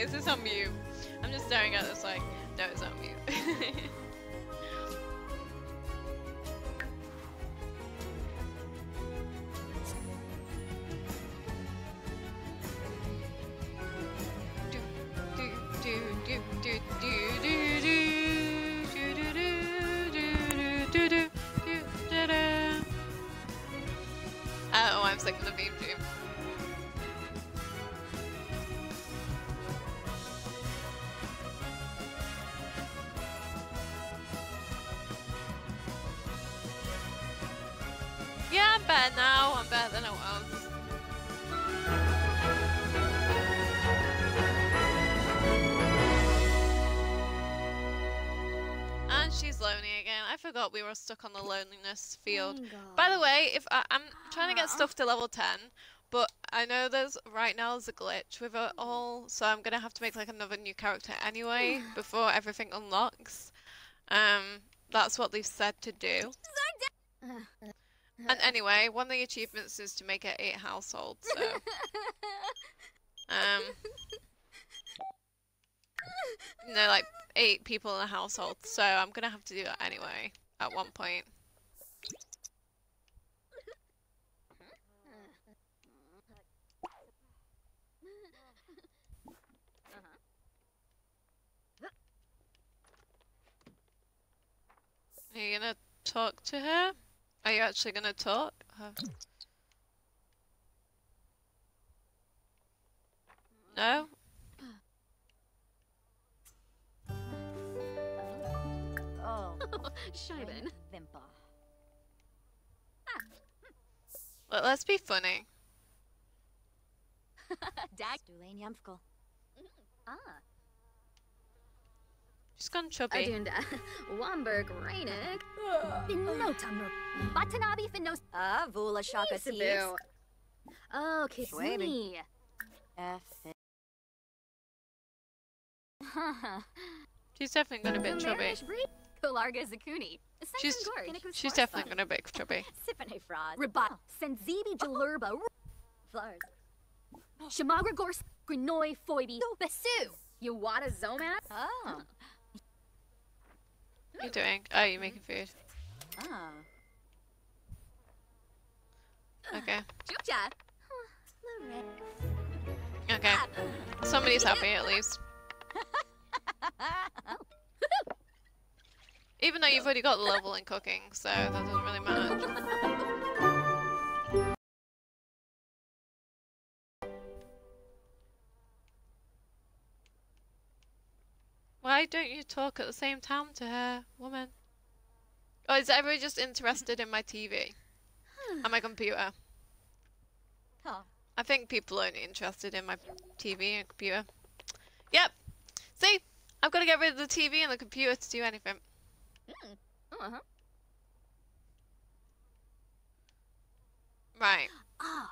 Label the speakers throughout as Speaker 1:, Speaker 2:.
Speaker 1: Is this on mute? I'm just staring at this like, no, it's on mute. I don't know why I'm singing the theme tune. Yeah, I'm better now. I'm better than I was. And she's lonely again. I forgot we were stuck on the loneliness field. By the way, if I'm trying to get stuff to level 10, but I know right now there's a glitch with it all, so I'm gonna have to make like another new character anyway before everything unlocks. That's what they've said to do. And anyway, one of the achievements is to make it 8 households, so... no, like 8 people in a household, so I'm gonna have to do that anyway, at one point. Are you gonna talk to her? Are you actually gonna talk? No?
Speaker 2: Oh, Scheiben.
Speaker 1: Well, let's be funny.
Speaker 2: Dag.
Speaker 1: She's gone chubby.
Speaker 2: Adunda. Wamberg Reinig. Finnotamur. Batanabi Finnos. Vula Shaka Seas. Oh, Kiswini.
Speaker 1: She's definitely gonna be chubby.
Speaker 2: Kolarga Zakuni.
Speaker 1: She's definitely gonna be chubby.
Speaker 2: Sipane Fraud. Rabat. Senzibi Jalurba. Flars. Shamagra Gors. Grinoi Foibi. Besu. Yawada Zomat. Oh.
Speaker 1: What are you doing? Oh, you're making food.
Speaker 2: Ah.
Speaker 1: Okay.
Speaker 2: Chucha.
Speaker 1: Okay. Somebody's happy at least. Even though you've already got the level in cooking, so that doesn't really matter. Why don't you talk at the same time to her, woman? Or is everybody just interested in my TV? And my computer?
Speaker 2: Huh.
Speaker 1: I think people are only interested in my TV and computer. Yep! See? I've got to get rid of the TV and the computer to do anything. Right.
Speaker 2: Ah.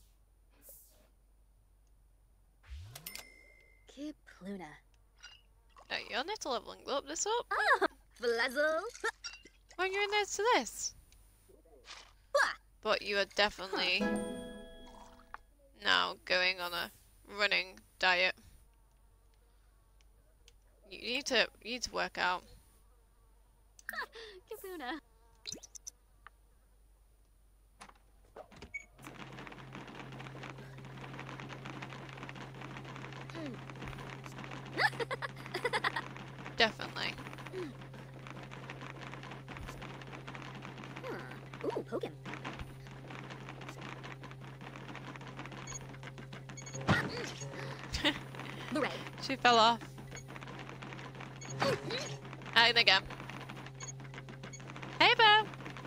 Speaker 2: Kipluna.
Speaker 1: You're not leveling up this up.
Speaker 2: Ah. Flezzle.
Speaker 1: When you're in there to this. But you are definitely now going on a running diet. You need to work out.
Speaker 2: Kipuna.
Speaker 1: Definitely.
Speaker 2: Ooh, Hogan. Lorraine.
Speaker 1: She fell off. And again. Hey, Bo!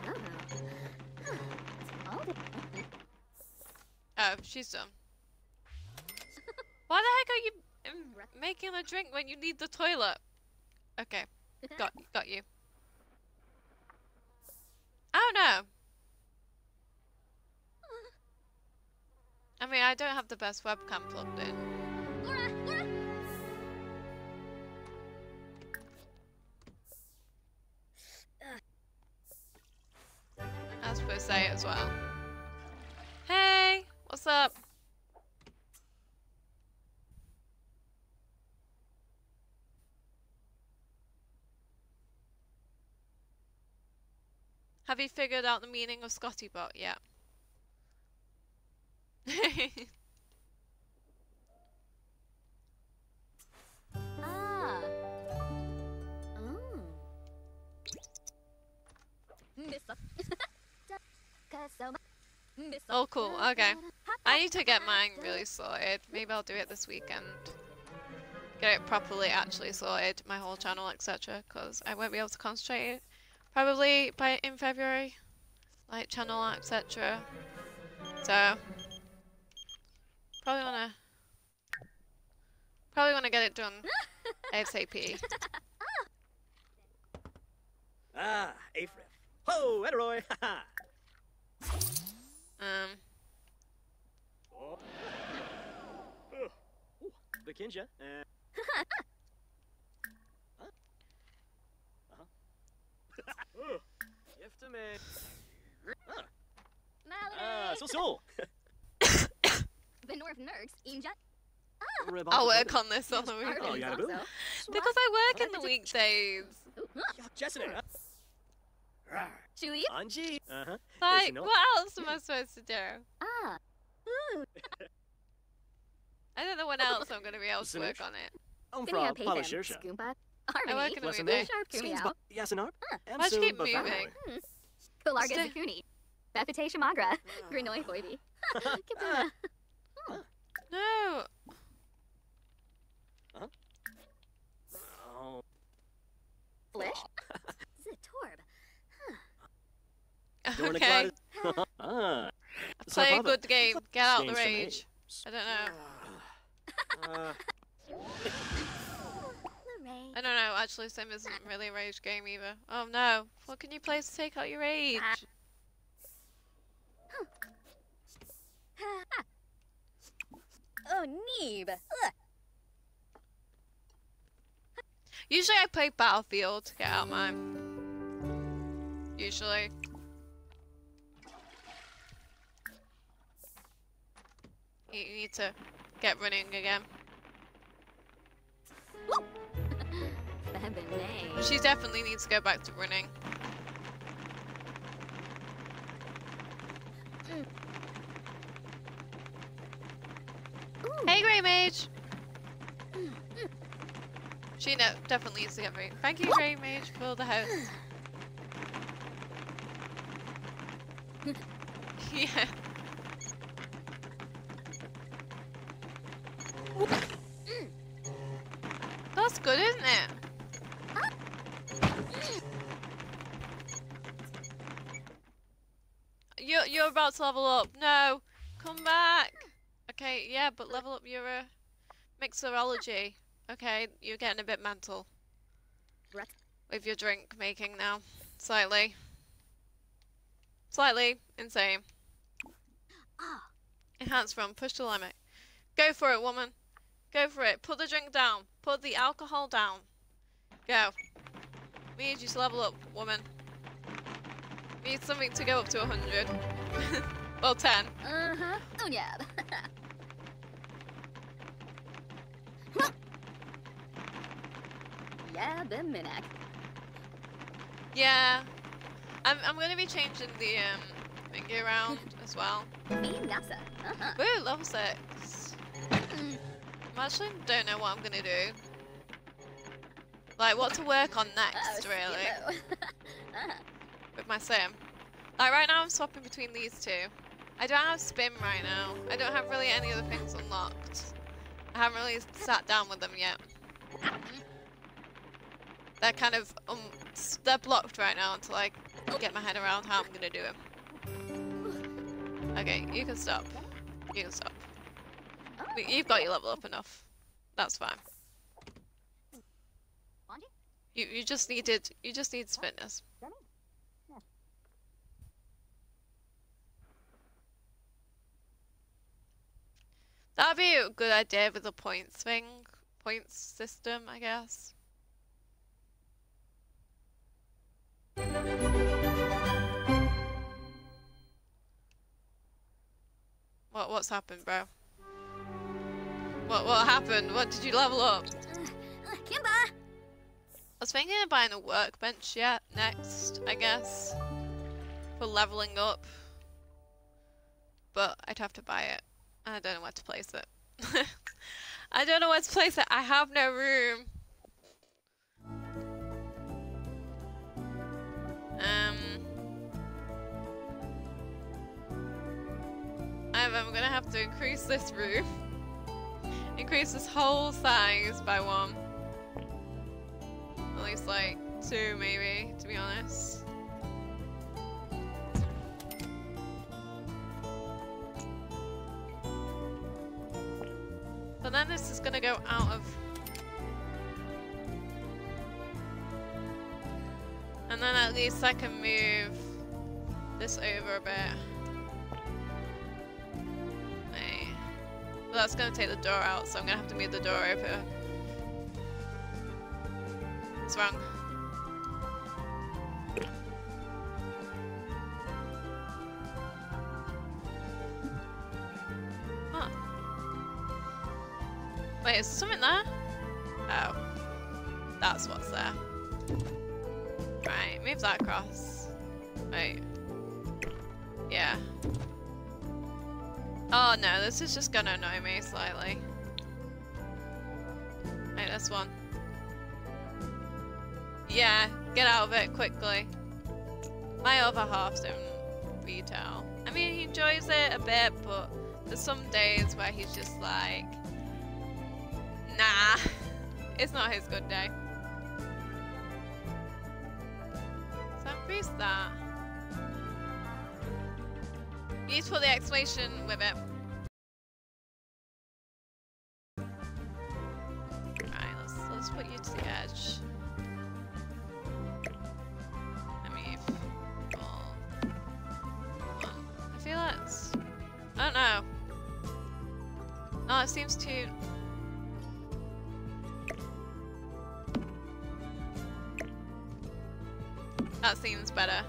Speaker 1: Oh, she's done. Why the heck are you making a drink when you need the toilet? Okay, got you. I don't know. I mean, I don't have the best webcam plugged in. I was supposed to say it as well. Hey, what's up? Have you figured out the meaning of Scottybot yet?
Speaker 2: Ah.
Speaker 1: Oh, cool. Okay. I need to get mine really sorted. Maybe I'll do it this weekend. Get it properly actually sorted, my whole channel, etc. Because I won't be able to concentrate probably in February. Like channel, etc. So probably wanna get it done ASAP.
Speaker 3: Ah, Afrith. Ho, Ederoy! Haha! Oh. Bekinja. Gifte me. So.
Speaker 2: The North Nerds, Inja.
Speaker 1: I'll work on this on the weekend.
Speaker 3: Oh, yeah,
Speaker 1: Because I work in the weekdays.
Speaker 3: Jessica.
Speaker 2: Shui?
Speaker 3: Anji.
Speaker 1: Like, what else am I supposed to do?
Speaker 2: Ah.
Speaker 1: I don't know when else I'm going to be able to work on it.
Speaker 3: From Polishersha.
Speaker 2: Scoomba.
Speaker 1: I work in the
Speaker 3: Listen
Speaker 1: weekday.
Speaker 2: Sharp
Speaker 3: Yasinarp.
Speaker 1: Why'd you keep moving?
Speaker 2: Kalarga Zakuni. Bethate Shamagra. Grinoi Boibi. Kipuna.
Speaker 1: No.
Speaker 3: Oh.
Speaker 2: Flish. Zatorb.
Speaker 1: Okay.
Speaker 3: Ah.
Speaker 1: Play a good game. Get out the rage. I don't know. I don't know. Actually, Sim isn't really a rage game either. Oh no. What can you play to take out your rage?
Speaker 2: Oh, Neeb.
Speaker 1: Usually I play Battlefield to get out mine. Usually. You need to get running again. She definitely needs to go back to running. Hey, Grey Mage! She definitely needs to get running. Thank you, Grey Mage, for the host. Yeah. That's good, isn't it? You're about to level up. No, come back. Okay, yeah, but level up your mixology. Okay, you're getting a bit mental with your drink making now. Slightly insane. Enhance run. Push the limit. Go for it, woman. Go for it. Put the drink down. Put the alcohol down. Go. We need you to level up, woman. We need something to go up to 100. Well, 10.
Speaker 2: Uh-huh. Oh, yeah. Yeah, the Minak.
Speaker 1: Yeah. I'm gonna be changing the thingy around as well.
Speaker 2: NASA. Uh-huh.
Speaker 1: Woo, level 6. I actually don't know what I'm gonna do. Like, what to work on next, really. With my sim. Like, right now I'm swapping between these two. I don't have spin right now. I don't have really any other things unlocked. I haven't really sat down with them yet. They're kind of, they're blocked right now until I get my head around how I'm gonna do it. Okay, you can stop. You can stop. You've got your level up enough. That's fine. You just need fitness. That'd be a good idea with the points system, I guess. What's happened, bro? What happened? What did you level up?
Speaker 2: Kimba!
Speaker 1: I was thinking of buying a workbench next, I guess. for leveling up. But I'd have to buy it. I don't know where to place it. I don't know where to place it. I have no room. I'm gonna have to increase this room. Increase this whole size by 1. At least like 2 maybe, to be honest. But then this is gonna go out of... And then at least I can move this over a bit. But that's gonna take the door out, so I'm gonna have to move the door over. What's wrong? Huh. Wait, is there something there? Oh. That's what's there. Right, move that across. Wait. Yeah. Oh no, this is just gonna annoy me slightly. Hey, this one. Yeah, get out of it quickly. My other half don't retail. I mean, he enjoys it a bit, but there's some days where he's just like, nah, it's not his good day. So increase that. You need to put the exclamation with it. Right, let's put you to the edge. I mean, I feel that's... I don't know. No, it seems too... That seems better.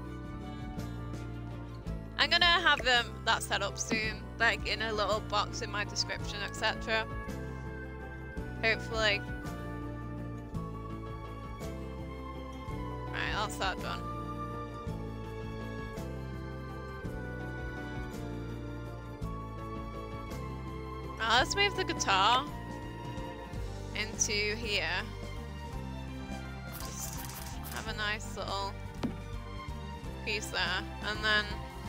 Speaker 1: I'm gonna have that set up soon, like in a little box in my description, etc. Hopefully. Right, that's that done. Now let's move the guitar into here. Just have a nice little piece there, and then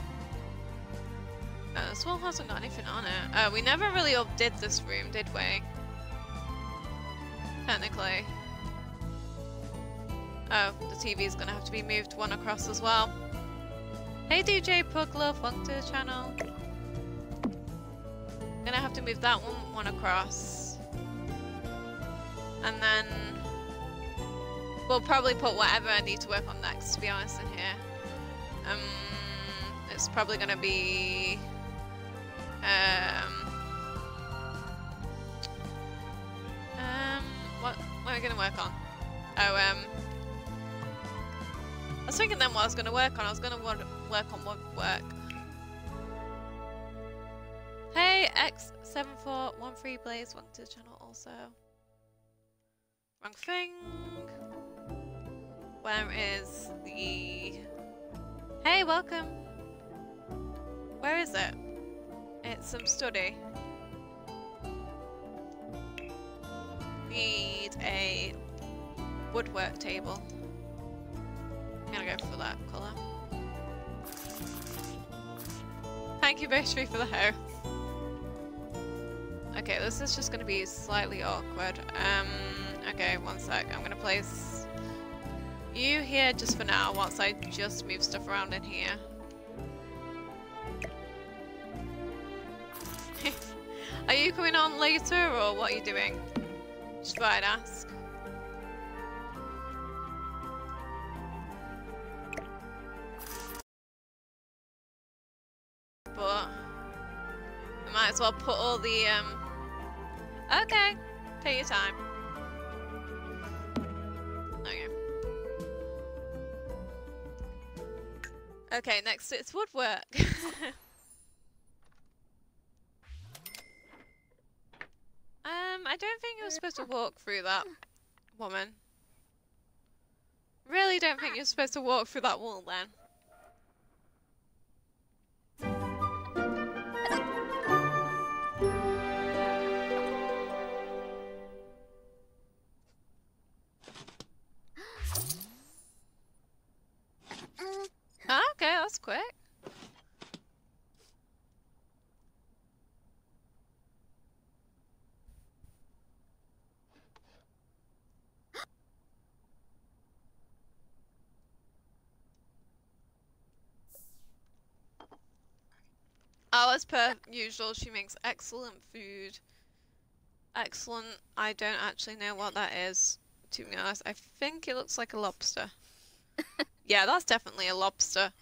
Speaker 1: this wall hasn't got anything on it. We never really updid this room, did we? Technically. Oh, the TV is gonna have to be moved 1 across as well. Hey DJ Puglove, welcome to the channel. Gonna have to move that one across. And then we'll probably put whatever I need to work on next, to be honest, in here. It's probably gonna be what am I gonna work on? Oh, I was thinking then what I was gonna work on. I was gonna work on woodwork. Hey, X7413 Blaze, welcome to the channel also. Wrong thing. Where is the... Hey, welcome. Where is it? It's some study. Need a woodwork table. I'm gonna go for that colour. Thank you, Bashri, for the house. Okay, this is just gonna be slightly awkward. Okay, one sec. I'm gonna place you here just for now, whilst I just move stuff around in here. Are you coming on later, or what are you doing? Just thought I'd ask. But I might as well put all the okay, take your time. Okay. Okay, next it's woodwork. I don't think you're supposed to walk through that, woman. Really don't think you're supposed to walk through that wall then. quick. Oh, as per usual, she makes excellent food. Excellent. I don't actually know what that is, to be honest. I think it looks like a lobster. Yeah, that's definitely a lobster.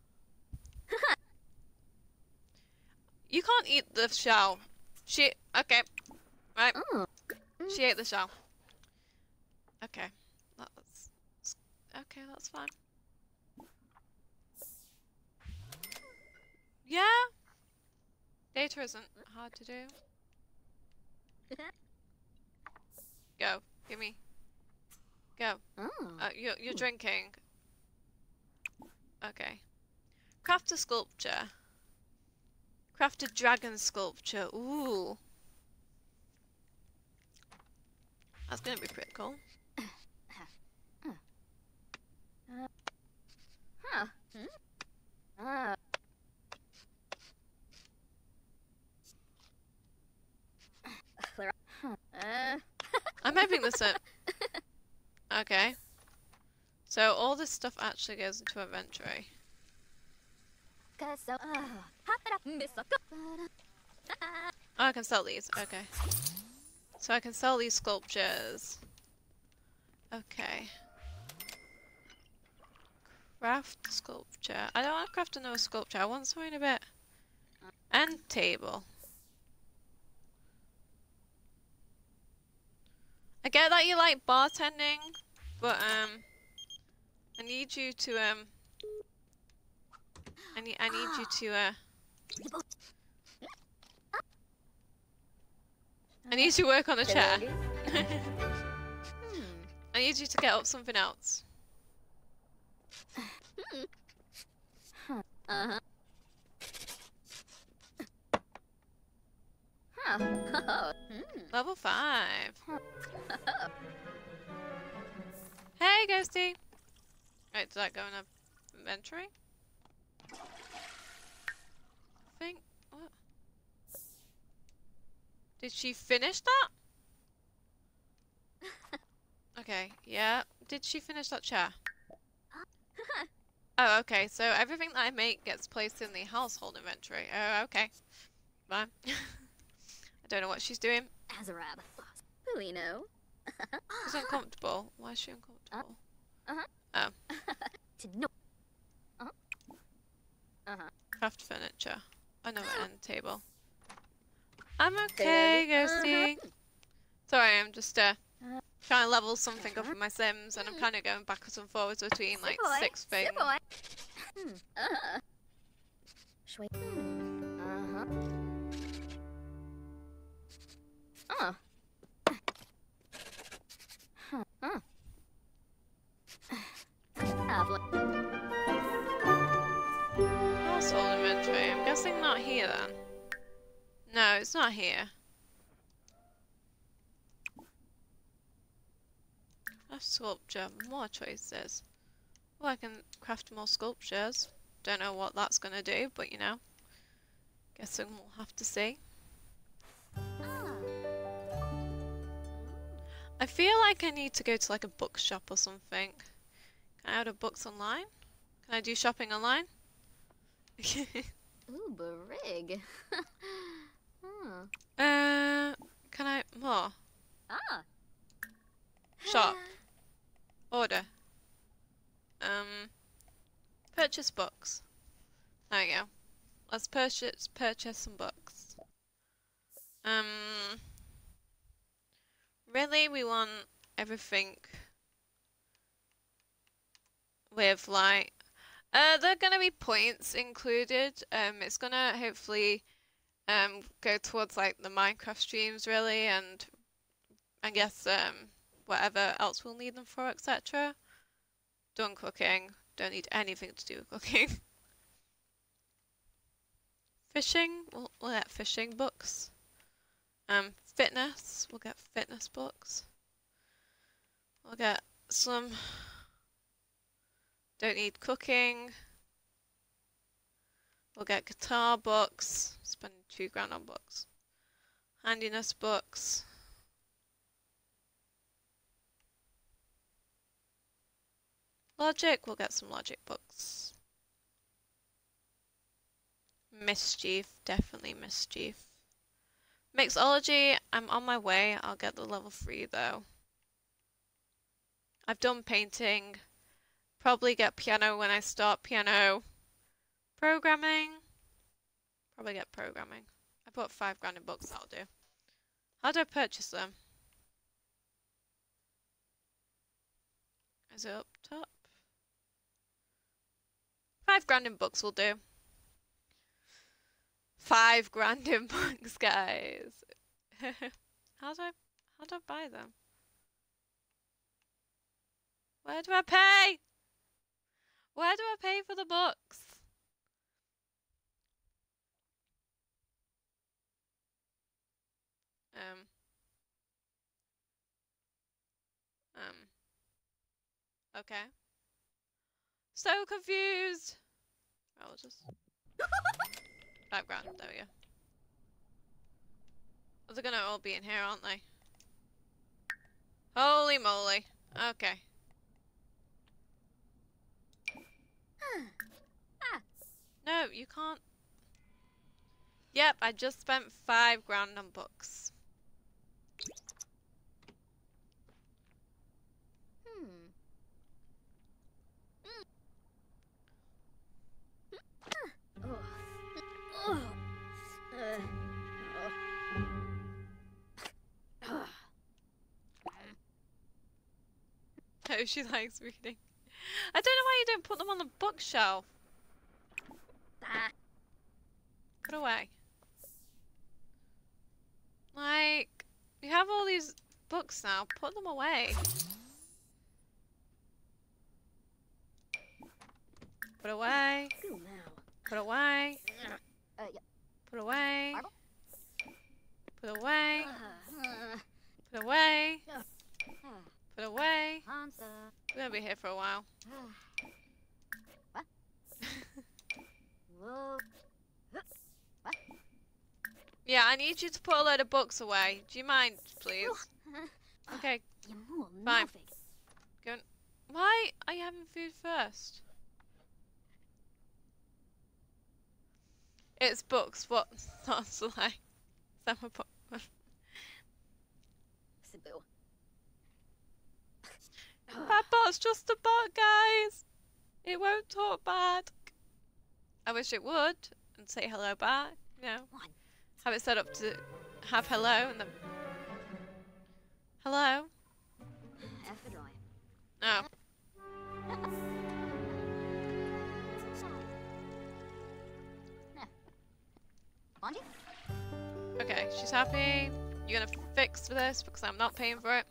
Speaker 1: You can't eat the shell. Okay. Right. She ate the shell. Okay. Okay, that's fine. Yeah. Data isn't hard to do. Go. Gimme. Go. You're drinking. Okay. Craft a sculpture. Craft a dragon sculpture. Ooh. That's gonna be pretty cool. I'm hoping this up. Okay. So all this stuff actually goes into inventory. Oh, I can sell these. Okay. So I can sell these sculptures. Okay. Craft sculpture. I don't want to craft another sculpture. I want something a bit... End table. I get that you like bartending, but I need you to I need you to I need you to work on a chair. I need you to get up something else. Level 5. Hey, Ghosty. Right, did that go in a inventory? I think. What? Did she finish that? Okay, yeah. Did she finish that chair? Oh, okay. So everything that I make gets placed in the household inventory. Oh, okay. Fine. I don't know what she's doing.
Speaker 2: Azarab. Polino.
Speaker 1: She's uncomfortable. Why is she uncomfortable? Oh. Craft furniture. Another end table. I'm okay, Ghosty. Sorry, I'm just trying to level something up in my Sims, and I'm kind of going backwards and forwards between like 6 things. Household inventory. I'm guessing not here then. No, it's not here. A sculpture, more choices. Well, I can craft more sculptures. Don't know what that's gonna do, but you know. Guessing we'll have to see. I feel like I need to go to like a bookshop or something. Can I order books online? Can I do shopping online?
Speaker 2: Ooh, Barig.
Speaker 1: Can I more? Shop. Order. Purchase books. There we go. Let's purchase some books. Really, we want everything with like, there are gonna be points included. It's gonna hopefully go towards like the Minecraft streams really, and I guess whatever else we'll need them for, etc. Done cooking. Don't need anything to do with cooking. Fishing. We'll get fishing books. Fitness. We'll get fitness books. We'll get some. Don't need cooking. We'll get guitar books. Spend 2 grand on books. Handiness books. Logic, we'll get some logic books. Mischief, definitely mischief. Mixology, I'm on my way. I'll get the level 3 though. I've done painting. Probably get piano when I start piano. Programming. Probably get programming. I put 5 grand in books, that'll do. How do I purchase them? Is it up top? 5 grand in books will do. 5 grand in books, guys. How do I buy them? Where do I pay? Where do I pay for the books? Okay. So confused. I'll just 5 grand. There we go. Oh, they're gonna all be in here, aren't they? Holy moly. Okay. No, you can't. Yep, I just spent 5 grand on books. Oh, she likes reading. I don't know why you don't put them on the bookshelf. Put away. Like, you have all these books now. Put them away. Put away. Put away. Put away. Put away. Put away. Put away. We're gonna be here for a while. Yeah, I need you to put a load of books away. Do you mind, please? Okay. Fine. Go on. Why are you having food first? It's books. What? Not a lie. Summer book. Bad bot's just a bot, guys. It won't talk back. I wish it would and say hello back. You know, have it set up to have hello and then hello. No. Okay, she's happy. You're gonna fix for this because I'm not paying for it.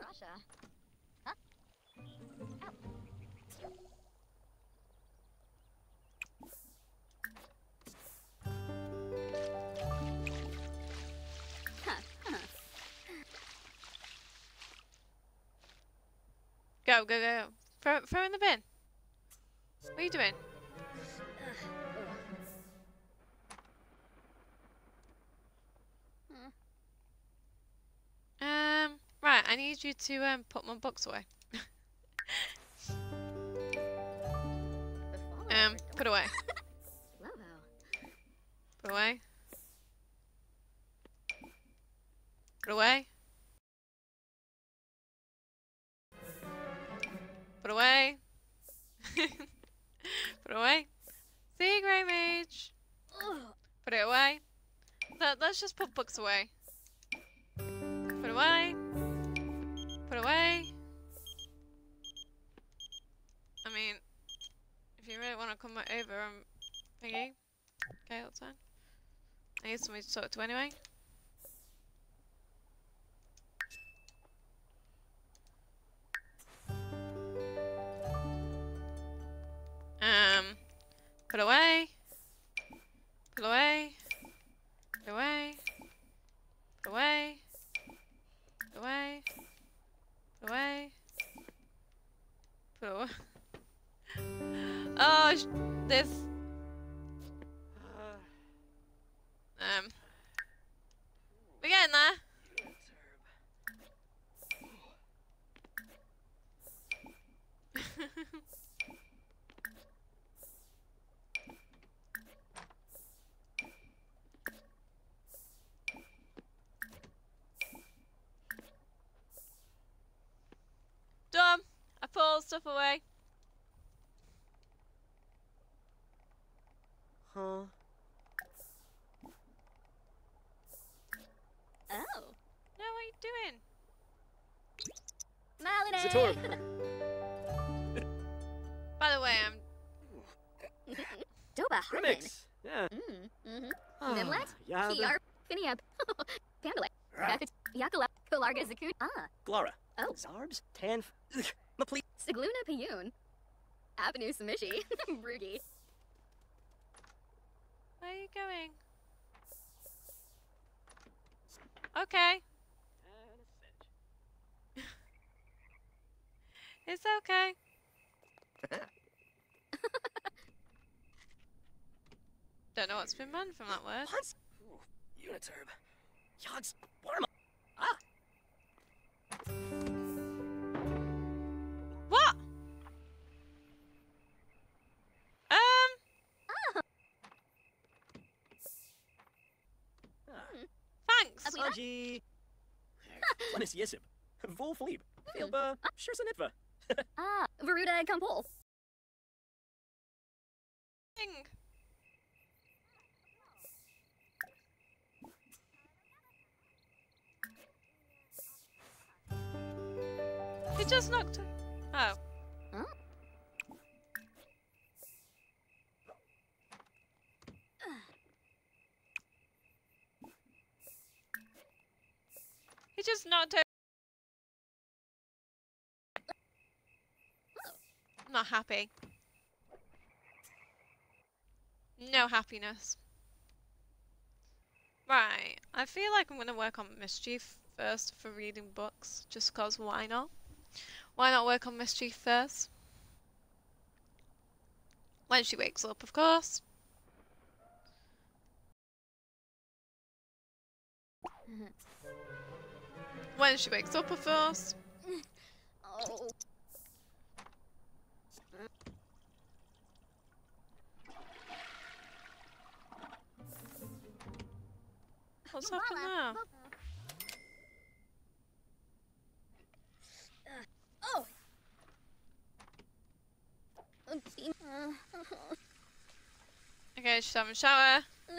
Speaker 1: Go, go, go. Throw in the bin. What are you doing? Right, I need you to put my books away. Put away. Put away. Put away. Put away. Put away. See, Grey Mage. Put it away. Let's just put books away. Put away. Put away. I mean, if you really want to come over and thingy, okay, that's fine. I need somebody to talk to anyway. Put away. Put away. Put away. Put away. Put away. Put away. Put away. Oh, this. stuff away.
Speaker 3: Huh?
Speaker 2: Oh.
Speaker 1: No, what are you doing?
Speaker 2: Malady.
Speaker 3: Zator.
Speaker 1: By the way, I'm...
Speaker 2: Doba Harmon.
Speaker 3: Remix. Yeah.
Speaker 2: Nimlet.
Speaker 3: Yeah.
Speaker 2: Kiar. Finiab. Pandalay. Yakala. Kolarga Zakun. Ah.
Speaker 3: Glara.
Speaker 2: Oh.
Speaker 3: Zarbs. Tan. Maple.
Speaker 2: Sigluna Piyun. Avenue Samishi. Brugi.
Speaker 1: Where are you going? Okay. It's okay. Don't know what's been banned from that word.
Speaker 3: What? Uniturb. Yogs. Warma. Ah.
Speaker 1: What? Thanks.
Speaker 3: Saji. Planis Yisib. Vol Fleeb. Filba. Shursanitva.
Speaker 2: Ah. Varuda Kampol.
Speaker 1: Thing. He just knocked her. Oh.
Speaker 2: Huh?
Speaker 1: He just knocked her. I'm not happy. No happiness. Right. I feel like I'm going to work on Mischief first for reading books. Just cause why not? Why not work on Mischief first? When she wakes up, of course. When she wakes up, of course.
Speaker 2: Oh.
Speaker 1: What's happened now?
Speaker 2: Oh.
Speaker 1: Okay, she's having a shower.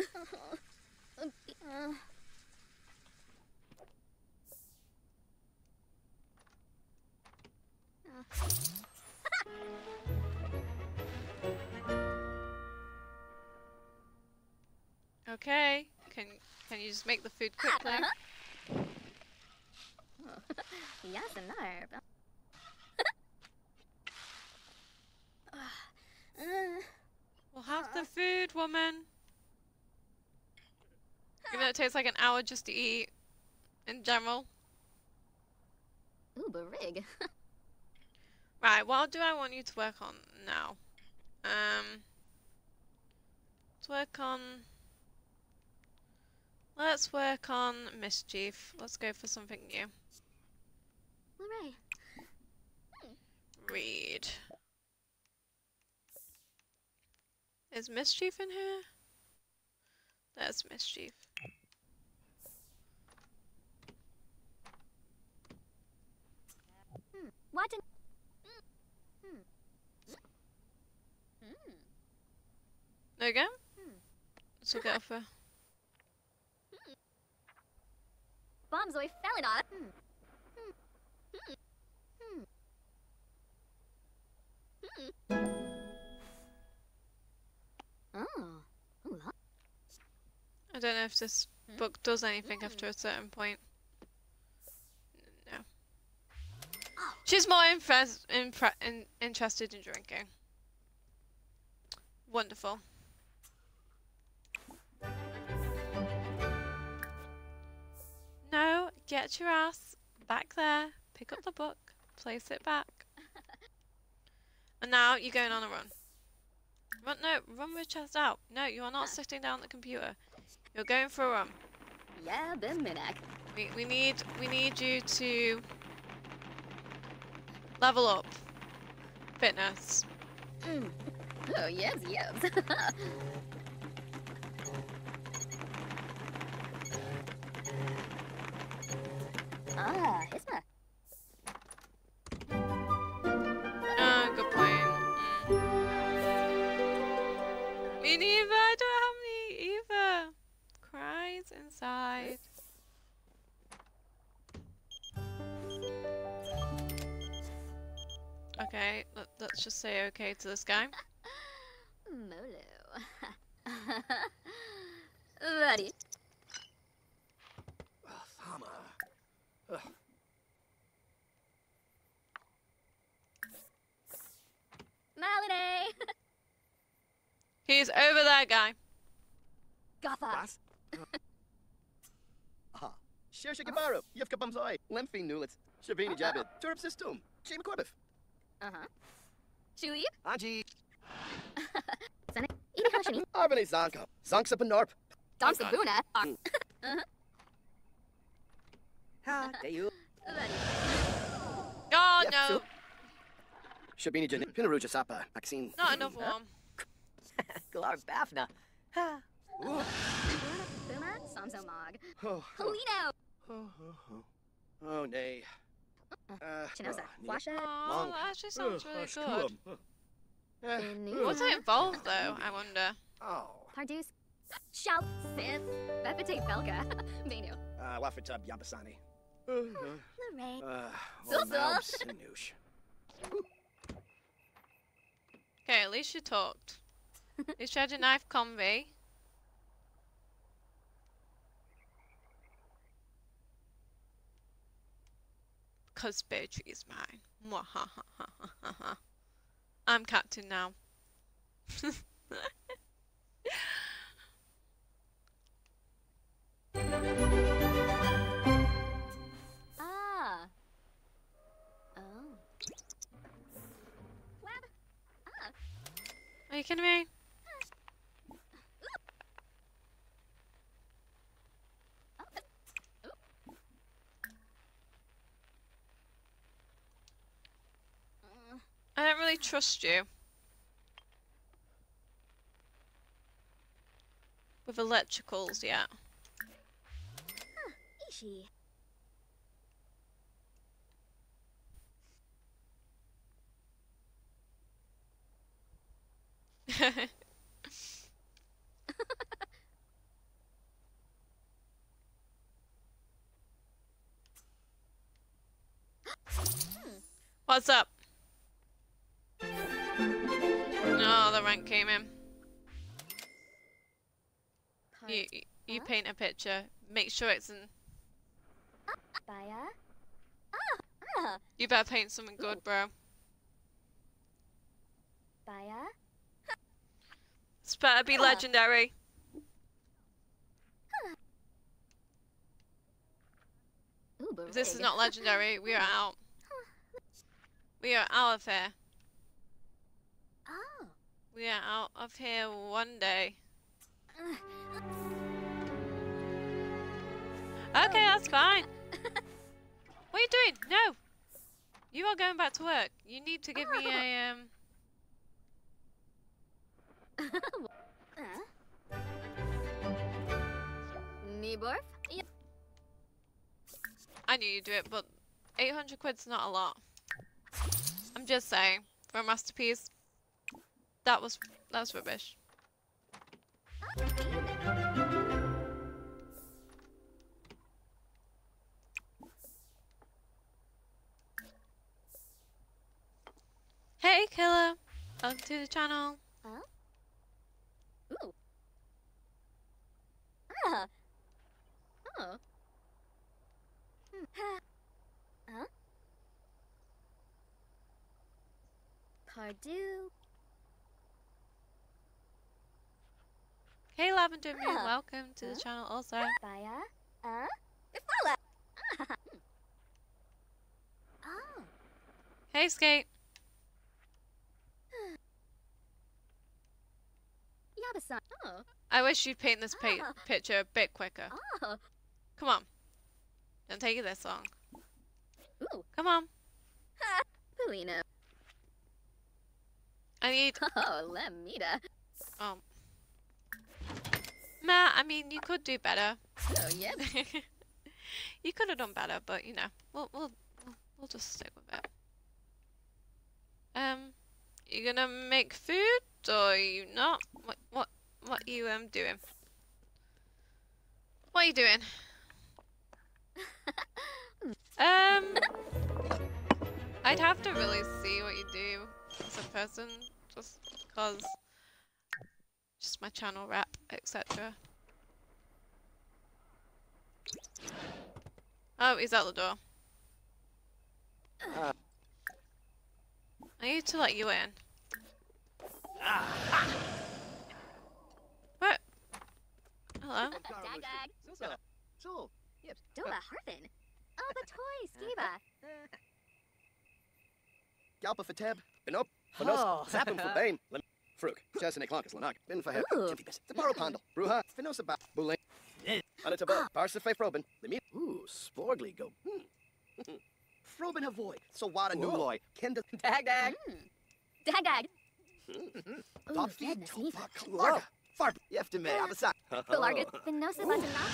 Speaker 1: Okay, can you just make the food quickly?
Speaker 2: Yes, and nerve.
Speaker 1: We'll have the food, woman. Even though it takes like an hour just to eat, in general.
Speaker 2: Ooh, barig.
Speaker 1: Right, what do I want you to work on now? Let's work on Mischief. Let's go for something new.
Speaker 2: Hooray.
Speaker 1: Read. Is Mischief in here? There's Mischief.
Speaker 2: What an...
Speaker 1: There we go. Let's look it up for.
Speaker 2: Bombzoy Felidot. Oh.
Speaker 1: I don't know if this book does anything after a certain point. No. She's more interested in drinking. Wonderful. No, get your ass back there, pick up the book, place it back. And now you're going on a run. Run with chest out. No, you are not sitting down at the computer. You're going for a run.
Speaker 2: Yeah, Ben Minak.
Speaker 1: We need you to level up. Fitness.
Speaker 2: Oh, yes, yes. Ah, Hisma.
Speaker 1: Let's just say okay to this guy.
Speaker 2: Molo. Buddy.
Speaker 3: Thama.
Speaker 2: Malinae.
Speaker 1: He's over there, guy.
Speaker 2: Gotha.
Speaker 4: Was? Aha. Shirshikabaru, Yufka Bumzoi, Lemphi Nulitz, Shabini Jabit, Turp System, Shima Korbif.
Speaker 2: Uh-huh. Shuli.
Speaker 4: Anji,
Speaker 2: Sana. Inakashini.
Speaker 4: Arbani Zanka, Zanksap and Norp.
Speaker 2: Don Sabuna.
Speaker 4: Ha, Dayu.
Speaker 1: Oh,
Speaker 4: Yep,
Speaker 1: no.
Speaker 4: so- Shabini Jan, Pinaruja Sapa, Maxine.
Speaker 1: Not another one.
Speaker 3: Galar Bafna. Ha.
Speaker 4: Ooh.
Speaker 2: Buma. Samso Mog.
Speaker 4: Oh,
Speaker 2: Polino.
Speaker 4: oh, nay.
Speaker 2: Chinosa.
Speaker 4: Nia-
Speaker 2: Washa.
Speaker 1: Oh,
Speaker 4: Long.
Speaker 1: that actually sounds really good.
Speaker 4: Cool.
Speaker 1: What's it involved, though, I wonder?
Speaker 4: Oh.
Speaker 2: Pardus. Shout. Sith. Bepete Belka. Venu.
Speaker 4: Wafitab Yabasani.
Speaker 2: Lorraine.
Speaker 4: Now, Sinoosh.
Speaker 1: Okay, at least you talked. Is she had a knife convey? Cause Beatrix is mine. Mwahahahaha. I'm captain now.
Speaker 2: Ah. Oh.
Speaker 1: Are you kidding me? I don't really trust you. With electricals yet.
Speaker 2: Ishi.
Speaker 1: What's up? No, the rank came in. You paint a picture. Make sure it's in.
Speaker 2: Baya.
Speaker 1: You better paint something good, bro.
Speaker 2: Baya.
Speaker 1: It's better be legendary.
Speaker 2: Uber.
Speaker 1: If this is not legendary, we are out. We are out of here.
Speaker 2: Oh.
Speaker 1: We are out of here one day. Okay, that's fine. What are you doing? No! You are going back to work. You need to give me a,
Speaker 2: Niborf?
Speaker 1: I knew you'd do it, but 800 quid's not a lot. I'm just saying, for a masterpiece, that's rubbish. Hey, killer! Welcome to the channel.
Speaker 2: Ooh. Ah. Oh. Huh? Pardue.
Speaker 1: Hey, Lavender Moon, welcome to the channel also.
Speaker 2: Baya. Ifala. Oh.
Speaker 1: Hey, Skate.
Speaker 2: Yabasan. Oh.
Speaker 1: I wish you'd paint this picture a bit quicker.
Speaker 2: Oh.
Speaker 1: Come on. Don't take it this long.
Speaker 2: Ooh.
Speaker 1: Come on.
Speaker 2: Polino.
Speaker 1: I need...
Speaker 2: Oh, Lemita.
Speaker 1: Oh. Matt, I mean, you could do better.
Speaker 2: Oh, yep.
Speaker 1: You could have done better, but, you know, we'll just stick with it. You gonna make food, or are you not? What are you, doing? What are you doing? I'd have to really see what you do as a person, just because, just my channel rep, etc. Oh, he's out the door. I need to let you in. What? Hello?
Speaker 2: Dagag.
Speaker 4: So, yep.
Speaker 2: Doba Harthin. Oh, the toy, Skiba.
Speaker 4: Galpa for Teb. Benop. Finos. Zappum for Bane. Fruk. Chasine Clonkus Lanak. Ben for Heb.
Speaker 2: Ooh.
Speaker 4: Timpibus. Taparo Pondle. Bruha. Finosa Ba. Bule. Anataba. Parsafe Frobin. Lemit. Ooh, Sporgly go. Frobin avoid. So wada nuloy. Kenda.
Speaker 3: Dag dag.
Speaker 2: Dagag.
Speaker 4: Dop
Speaker 2: Ooh,
Speaker 4: feet.
Speaker 2: goodness, Nifa.
Speaker 4: Larga. Farb. Yeftime. Avasa.
Speaker 2: Belarga. Venosa Batana.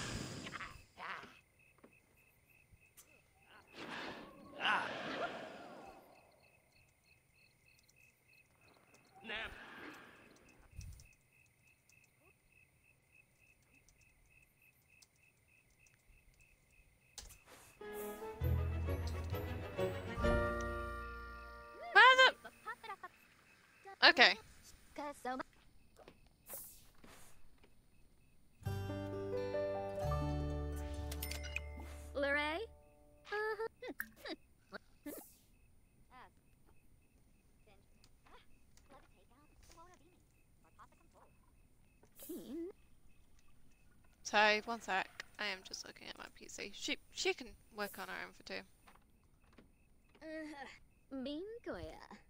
Speaker 1: Okay.
Speaker 2: Kasoma. Luray? Keen.
Speaker 1: Sorry, one sec. I am just looking at my PC. She can work on her own for two.
Speaker 2: Bingoya.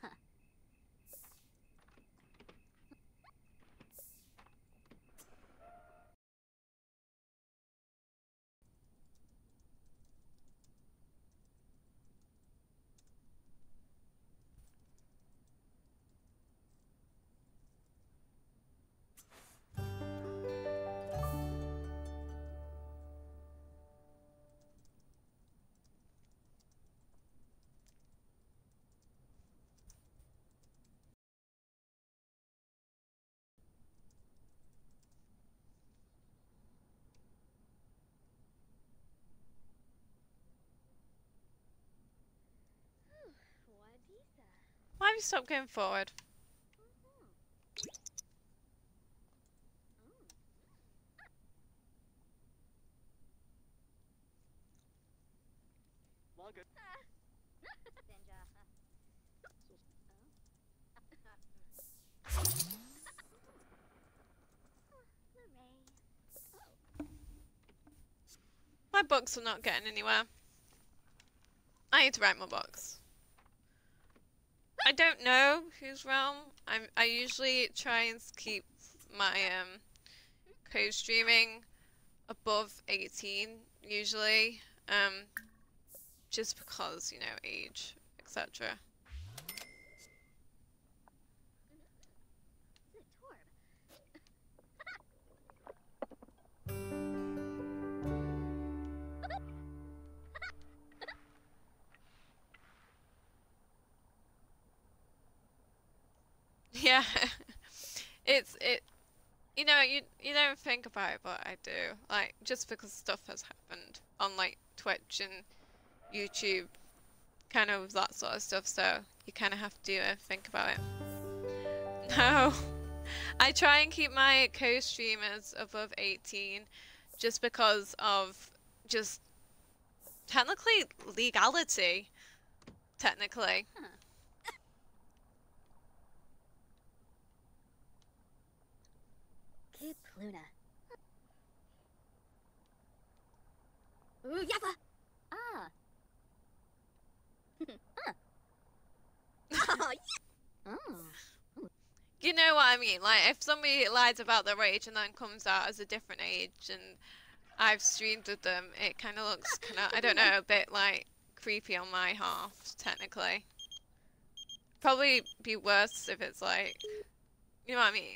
Speaker 1: Why have you stopped going forward? My books are not getting anywhere. I need to write more books. I don't know whose realm. I usually try and keep my co-streaming above 18 usually, just because, you know, age, etc. Yeah, you know, you don't think about it, but I do. Like, just because stuff has happened on like Twitch and YouTube, kind of that sort of stuff, so you kind of have to think about it. No, I try and keep my co-streamers above 18, just because of just technically legality, technically.
Speaker 2: Luna. Ooh, Yappa! Ah.
Speaker 1: You know what I mean? Like, if somebody lies about their age and then comes out as a different age and I've streamed with them, it kind of looks kind of, I don't know, a bit like creepy on my half, technically. Probably be worse if it's like, you know what I mean?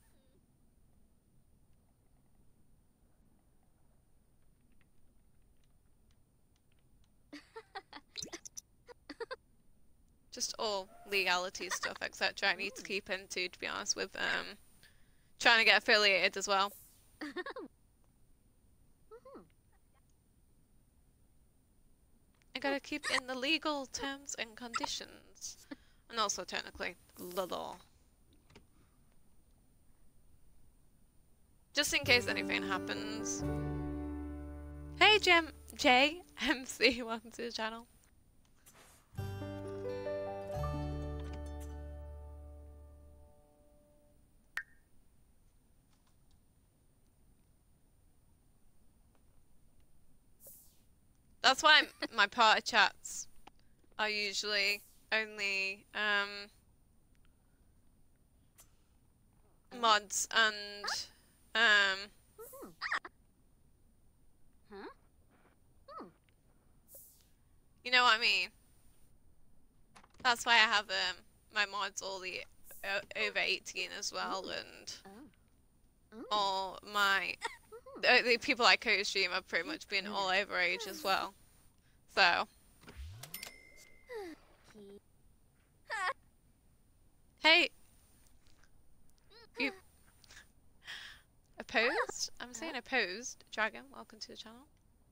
Speaker 1: Just all legality stuff, etc. I need to keep into, to be honest, with trying to get affiliated as well. I gotta keep in the legal terms and conditions. And also technically the law. Just in case anything happens. Hey JMC, welcome to the channel. That's why my party chats are usually only mods and you know what I mean? That's why I have my mods all the over 18 as well, and all my the people I co-stream have pretty much been all over age as well. So hey, you opposed? I'm saying opposed. Dragon, welcome to the channel.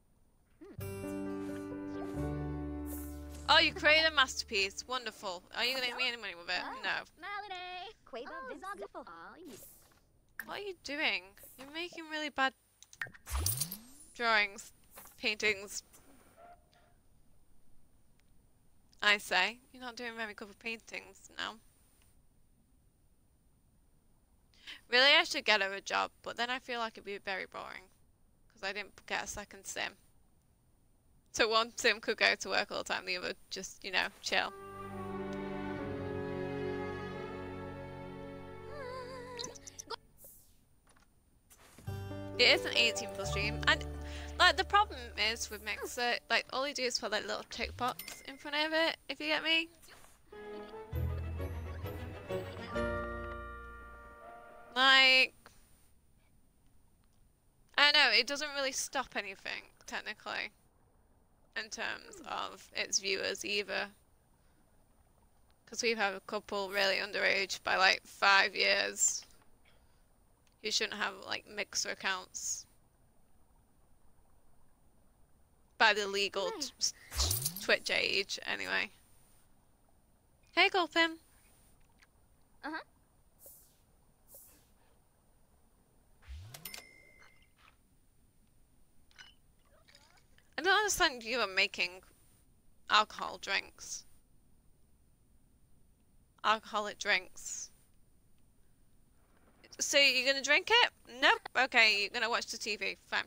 Speaker 1: Oh, you created a masterpiece. Wonderful. Are you gonna make me any money with it? No. What are you doing? You're making really bad drawings, paintings. I say. You're not doing very good with paintings now. Really, I should get her a job, but then I feel like it'd be very boring. Because I didn't get a second sim. So one sim could go to work all the time, the other just, you know, chill. It is an 18+ stream, and like the problem is with Mixer, like all you do is put like little tick box in front of it, if you get me. Like, I don't know, it doesn't really stop anything, technically, in terms of its viewers either. Because we've had a couple really underage by like 5 years. You shouldn't have like Mixer accounts by the legal Twitch age, anyway. Hey, Gulpin. I don't understand you are making alcohol drinks. Alcoholic drinks. So you're gonna drink it? Nope. Okay, you're gonna watch the TV. Fine.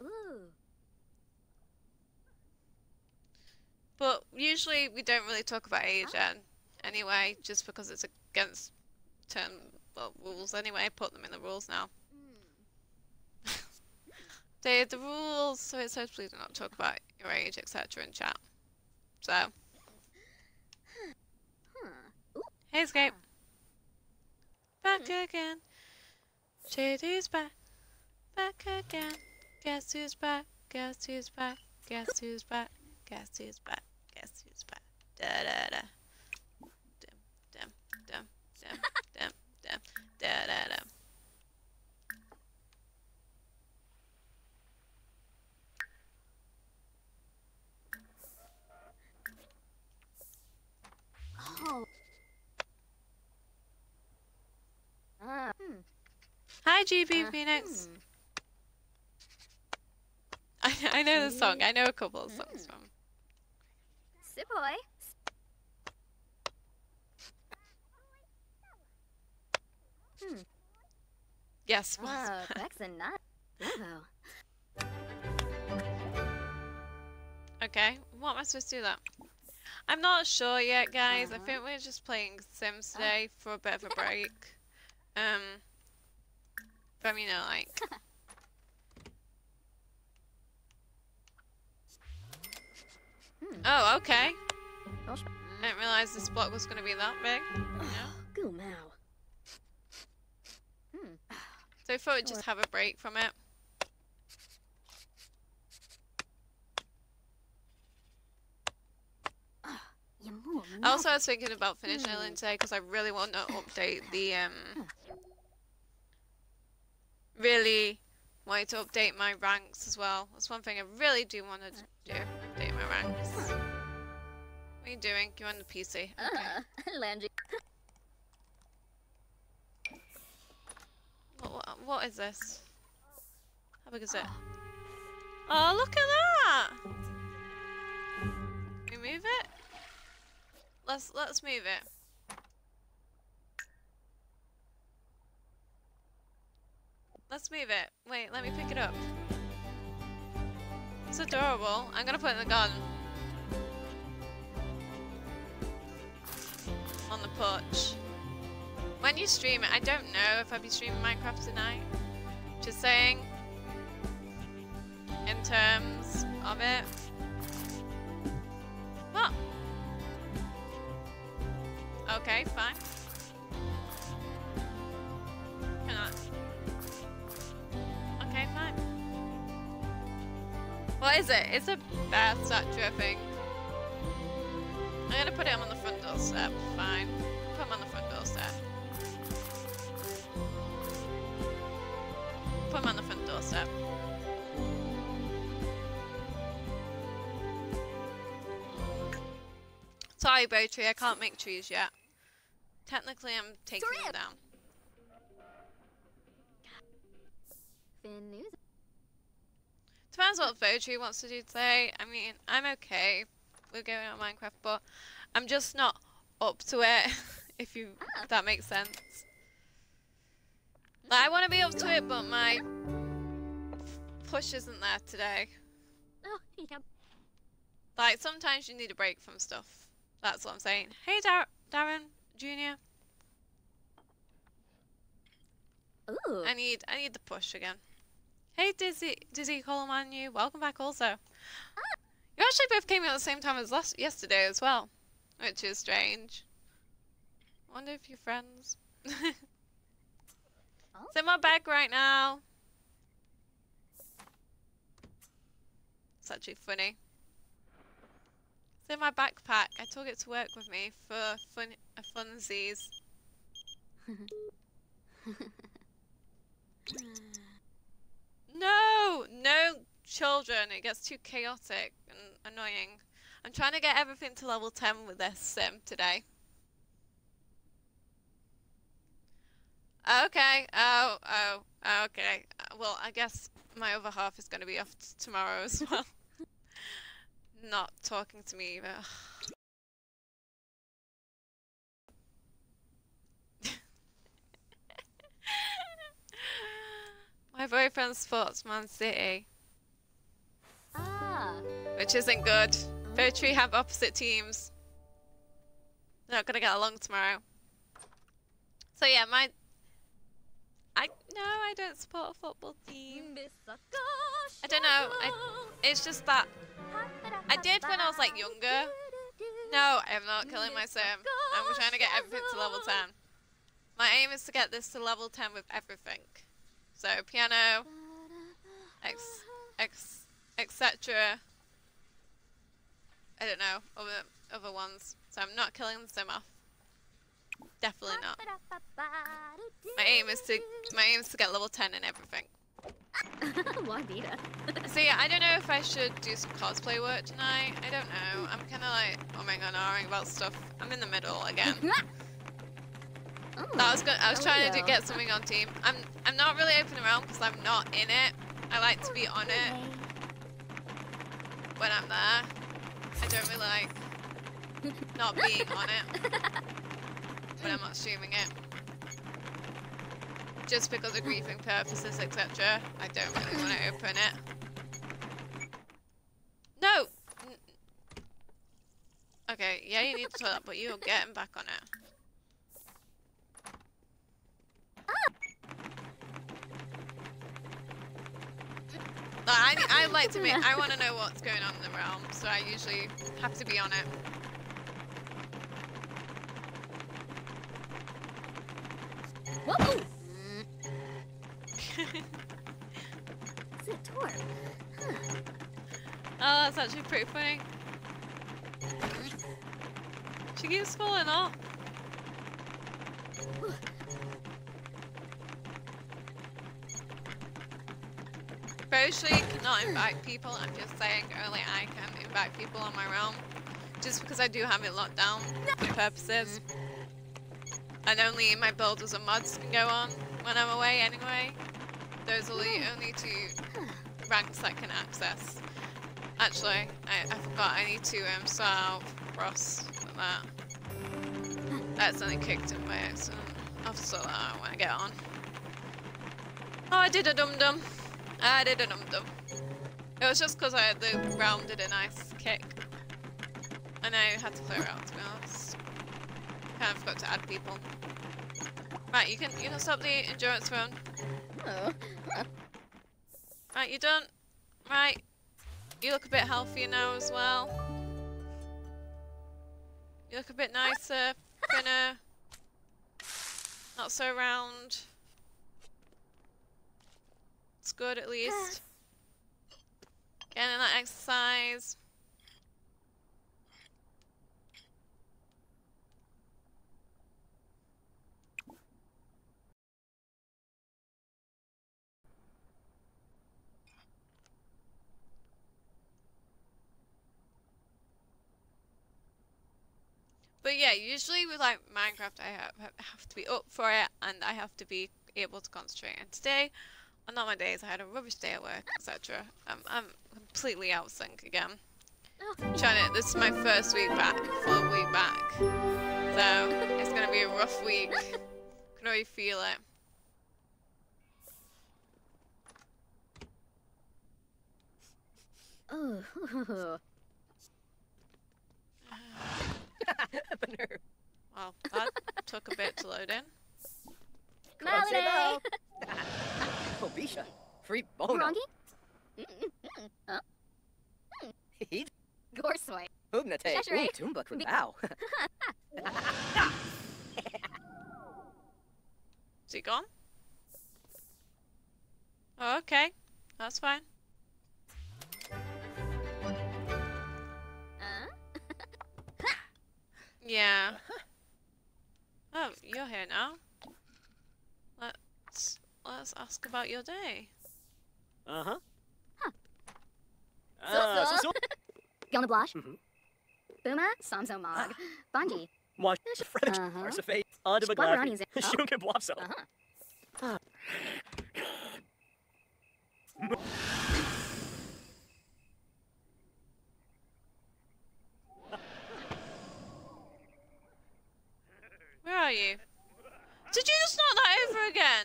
Speaker 1: But usually we don't really talk about age anyway, just because it's against rules anyway. Put them in the rules now. They're the rules, so it says please do not talk about your age, etc. in chat. So. Hey, Escape. Back again. Shady's back. Back again. Guess who's back? Guess who's back? Guess who's back? Guess who's back? Guess who's back? Da da da. Dim dim dim dim dim da da da. Hi, GB Phoenix. I know the song. I know a couple of songs from.
Speaker 2: Sipoy.
Speaker 1: Yes. Okay. What am I supposed to do that? I'm not sure yet, guys. I think we're just playing Sims today for a bit of a break. But you know, like. Oh, okay. I didn't realize this block was going to be that big. So I thought we'd just have a break from it. Also, I was thinking about finishing Ellen today because I really want to update the really wanted to update my ranks as well. That's one thing I really do want to do. Update my ranks. What are you doing? You're on the PC. Okay. What is this? How big is it? Oh, look at that! Can we move it? Let's move it. Let's move it. Wait, let me pick it up. It's adorable. I'm gonna put it in the garden. On the porch. When you stream it, I don't know if I'll be streaming Minecraft tonight. Just saying. In terms of it. What? Okay, fine. Hang on. Okay, fine. What is it? It's a bear statue, I think. I'm gonna put it on the front doorstep. Fine. Put him on the front doorstep. Put him on the front doorstep. Sorry, Bowtree, I can't make trees yet. Technically, I'm taking them down. Depends what Bowtree wants to do today. I mean, I'm okay with going on Minecraft, but I'm just not up to it, if that makes sense. Like, I want to be up to it, but my push isn't there today.
Speaker 2: Oh, yeah.
Speaker 1: Like, sometimes you need a break from stuff. That's what I'm saying. Hey, Darren Jr.
Speaker 2: Ooh.
Speaker 1: I need the push again. Hey, Dizzy Colemanu, welcome back also. You actually both came in at the same time as yesterday as well, which is strange. I wonder if you're friends. It's in my bag right now. It's actually funny. It's in my backpack. I took it to work with me for funsies. No children. It gets too chaotic and annoying. I'm trying to get everything to level 10 with this sim today. Okay. Oh, okay. Well, I guess my other half is going to be off tomorrow as well. Not talking to me either. My boyfriend supports Man City. Which isn't good. Bowtree have opposite teams. They're not going to get along tomorrow. So yeah, I don't support a football team. I don't know. It's just that I did when I was like younger. No, I am not killing my sim. I'm trying to get everything to level 10. My aim is to get this to level 10 with everything. So piano, etc. I don't know, other ones. So I'm not killing the sim off. Definitely not. My aim is to get level 10 in everything. So yeah, I don't know if I should do some cosplay work tonight. I don't know. I'm kind of like umming and ahhing about stuff. I'm in the middle again. I was trying to get something on team. I'm not really opening around because I'm not in it. I like to be on it when I'm there. I don't really like not being on it when I'm not streaming it. Just because of griefing purposes, etc. I don't really want to open it. No! Okay, yeah, you need to tell that, but you're getting back on it. I like to make. I want to know what's going on in the realm, so I usually have to be on it.
Speaker 2: Whoa! It's a door. Huh.
Speaker 1: Oh, that's actually pretty funny. She keeps falling off. Bowtree cannot invite people. I'm just saying only I can invite people on my realm. Just because I do have it locked down for purposes. And only my builders and mods can go on when I'm away anyway. those are the only 2 ranks I can access. Actually, I forgot I need to solve Ross for that. I accidentally kicked him by accident. I'll have to sort that out when I get on. Oh, I did a dum-dum. I did a dum-dum. It was just because the round did a nice kick. And I had to clear it out, to be honest. Kind of forgot to add people. Right, you can stop the endurance run.
Speaker 2: Oh.
Speaker 1: Right, you done? Right. You look a bit healthier now as well. You look a bit nicer, thinner. Not so round. It's good at least. Getting that exercise. But yeah, usually with like Minecraft, I have to be up for it, and I have to be able to concentrate. And today, on not my days, I had a rubbish day at work, etc. I'm completely out of sync again. This is my first week back, full week back. So it's gonna be a rough week. Can already feel it.
Speaker 2: Oh.
Speaker 1: Well, that took a bit to load in.
Speaker 2: Melody!
Speaker 3: Pobisha. Free bono.
Speaker 2: Rongi?
Speaker 3: Heed.
Speaker 2: Gorsoy.
Speaker 3: Ugnate.
Speaker 2: Cheshire.
Speaker 3: Tumba Krabao.
Speaker 1: Is he gone? Oh, okay. That's fine. Yeah. Oh, you're here now. Let's ask about your day.
Speaker 3: Uh-huh.
Speaker 2: So. Gonna blush? Boomer, Samso Mog. Bungie.
Speaker 3: Watch French. Arsafe. Adabaglafi. Shunkin Blopso.
Speaker 1: Where are you? Did you just knock that over again?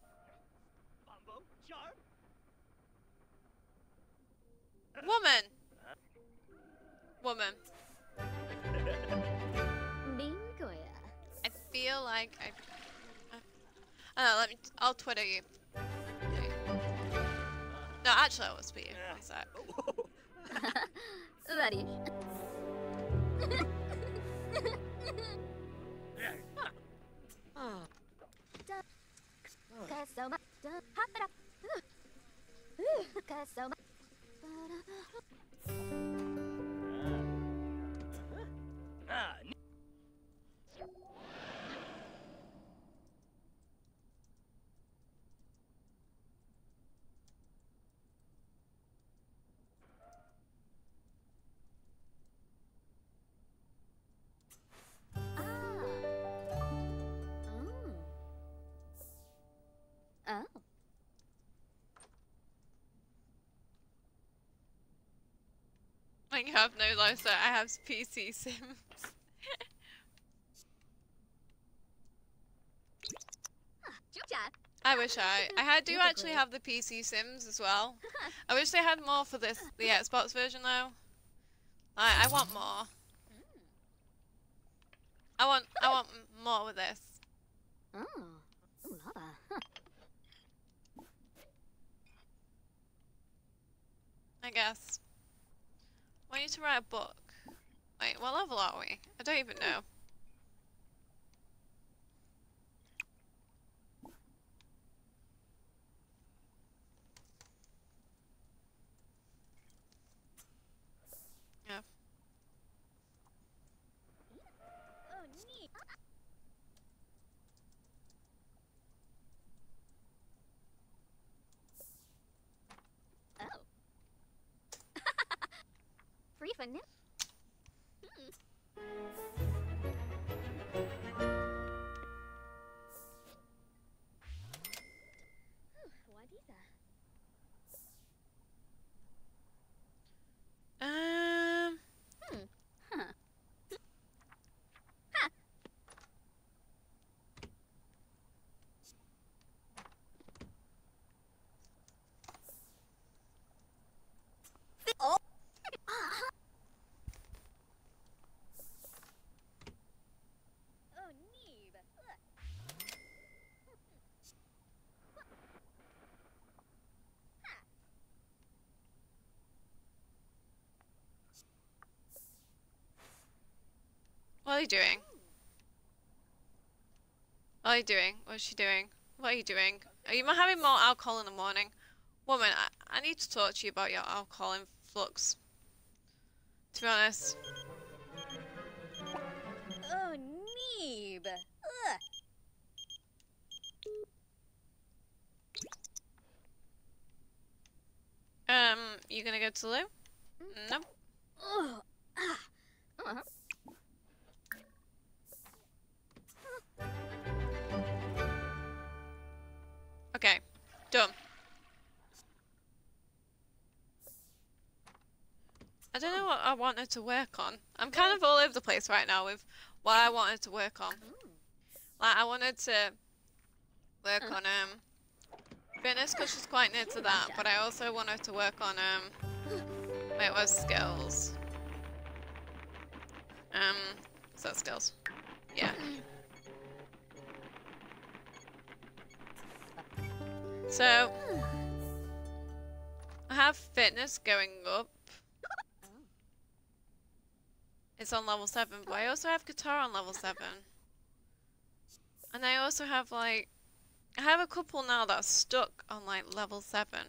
Speaker 1: Woman. Woman.
Speaker 2: Bingoya.
Speaker 1: I feel like I I'll Twitter you. No, actually I will tweet you. One sec.
Speaker 2: Ready. Oh.
Speaker 1: I have no lifestyle. I have PC Sims. I wish I do actually have the PC Sims as well. I wish they had more for the Xbox version though. I want more. I want more with this.
Speaker 2: Oh. Ooh, lava. Huh.
Speaker 1: I guess. I need to write a book. Wait, what level are we? I don't even know. Yeah.
Speaker 2: Oh, neat. Oh. Free for new. What is that?
Speaker 1: What are you doing? What are you doing? What is she doing? What are you doing? Are you having more alcohol in the morning? Woman, I need to talk to you about your alcohol influx. To be honest.
Speaker 2: Oh, Neeb. Ugh.
Speaker 1: You gonna go to the loo? Nope.
Speaker 2: Ugh. Ah. Uh-huh.
Speaker 1: Okay, done. I don't know what I wanted to work on. I'm kind of all over the place right now with what I wanted to work on. Like, I wanted to work on fitness because she's quite near to that, but I also wanted to work on wait, it was skills. Is that skills? Yeah. So I have fitness going up. It's on level 7, but I also have guitar on level 7. And I also have like, I have a couple now that are stuck on like level 7.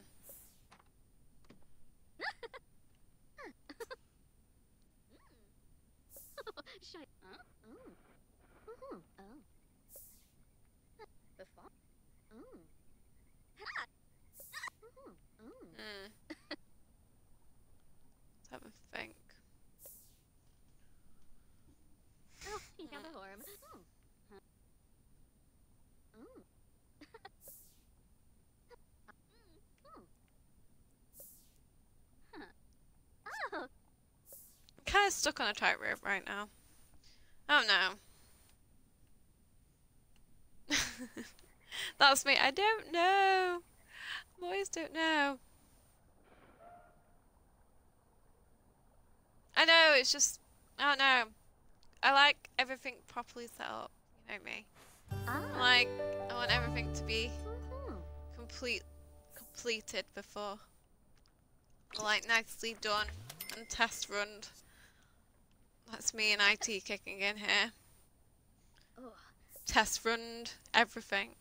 Speaker 1: Let's have a think. I'm kind of stuck on a tightrope right now. I don't know. That's me. I don't know. I always don't know. I know, it's just, I don't know. I like everything properly set up. You know me. Like, I want everything to be completed before. Like, nicely done and test run. That's me and IT kicking in here. Test run everything.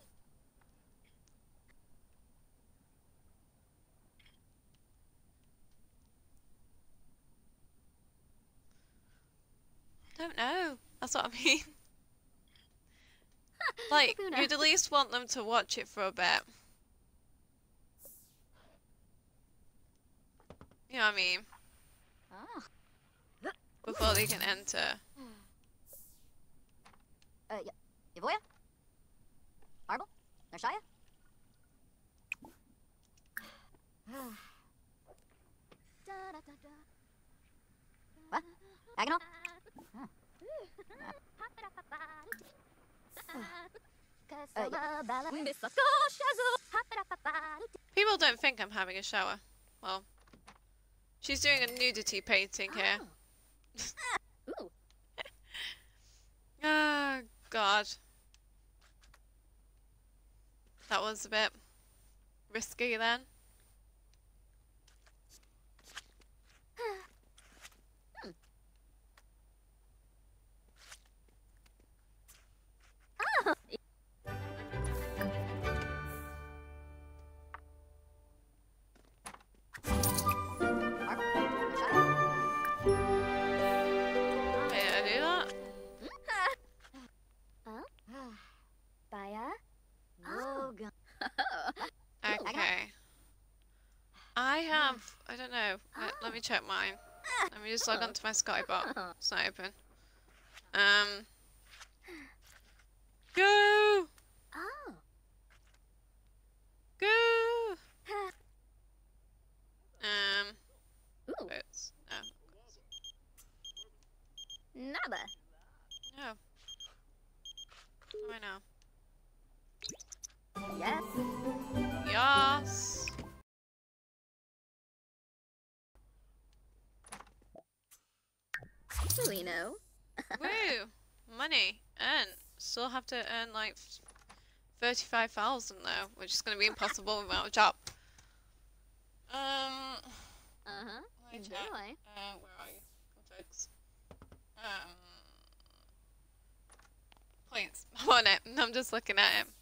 Speaker 1: Don't know. That's what I mean. Like, you'd at least want them to watch it for a bit. You know what I mean? Before they can enter.
Speaker 2: Yavoya? Marble? Narshaya? What? Agonal?
Speaker 1: People don't think I'm having a shower. Well, she's doing a nudity painting here. Oh, God. That was a bit risky then. Okay. I don't know. Let me check mine. Let me just log onto my Skybot. It's not open. Go! Go! Boots. No.
Speaker 2: Nada.
Speaker 1: No. Why now?
Speaker 2: Yes.
Speaker 1: Yes.
Speaker 2: We know.
Speaker 1: Woo! Money. Earn. Still have to earn like 35,000 though, which is going to be impossible without a job.
Speaker 2: Enjoy.
Speaker 1: Where are you, folks? on it. I'm just looking at him.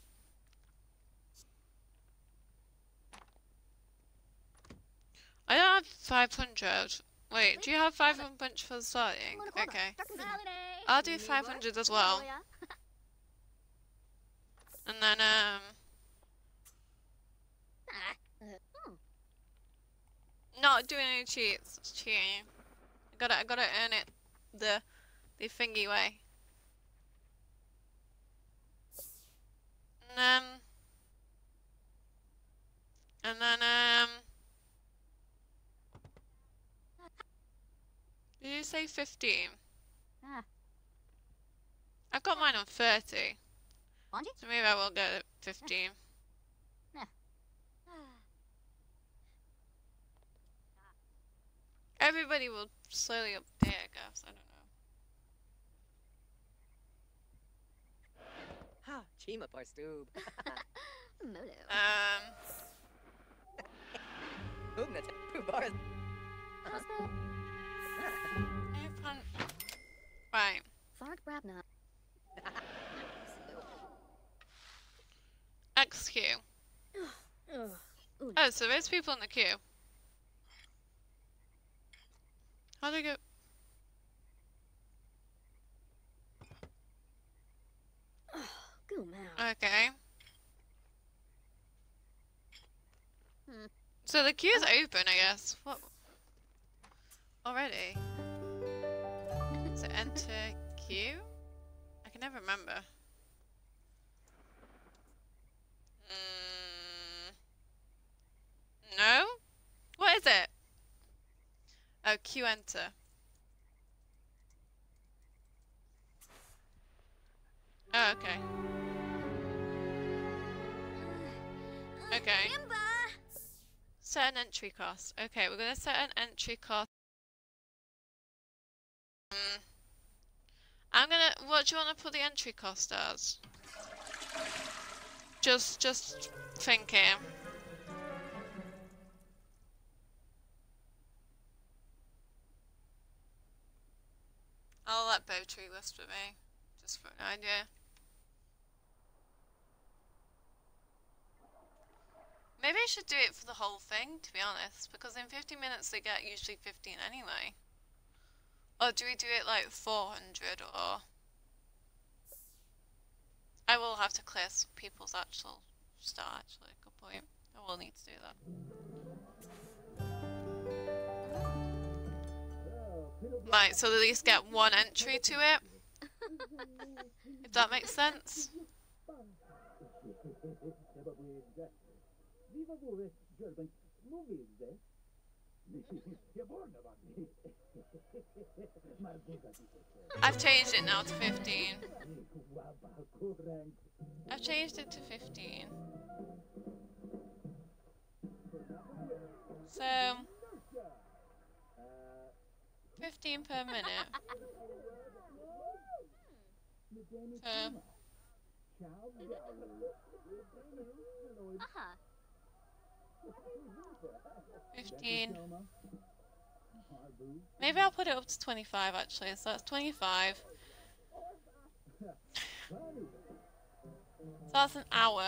Speaker 1: I don't have 500. Wait, do you have 500 for starting? Okay. I'll do 500 as well. And then, not doing any cheats. It's cheating. I gotta earn it the thingy way. And then, did you say 15? I've got mine on 30. So maybe I will get it 15. Everybody will slowly update, I guess. I don't know.
Speaker 3: Ha, Chima Parstoob.
Speaker 1: Right. XQ. Oh, so there's people in the queue. How do I go? Okay. So the queue's open, I guess. What? Already? So enter queue? I can never remember. No? What is it? Oh, queue enter. Oh, okay. Okay. Set an entry cost. Okay, we're gonna set an entry cost. I'm gonna. What do you want to put the entry cost as? Just thinking. I'll let Bowtree list with me, just for an idea. Maybe I should do it for the whole thing, to be honest, because in 50 minutes they get usually 15 anyway. Or do we do it like 400, or... I will have to clear people's actual start, actually, good point. I will need to do that. Right, so at least get one entry to it. If that makes sense. I've changed it now to 15. I've changed it to 15. So 15 per minute. So 15. Maybe I'll put it up to 25 actually, so that's 25. So that's an hour.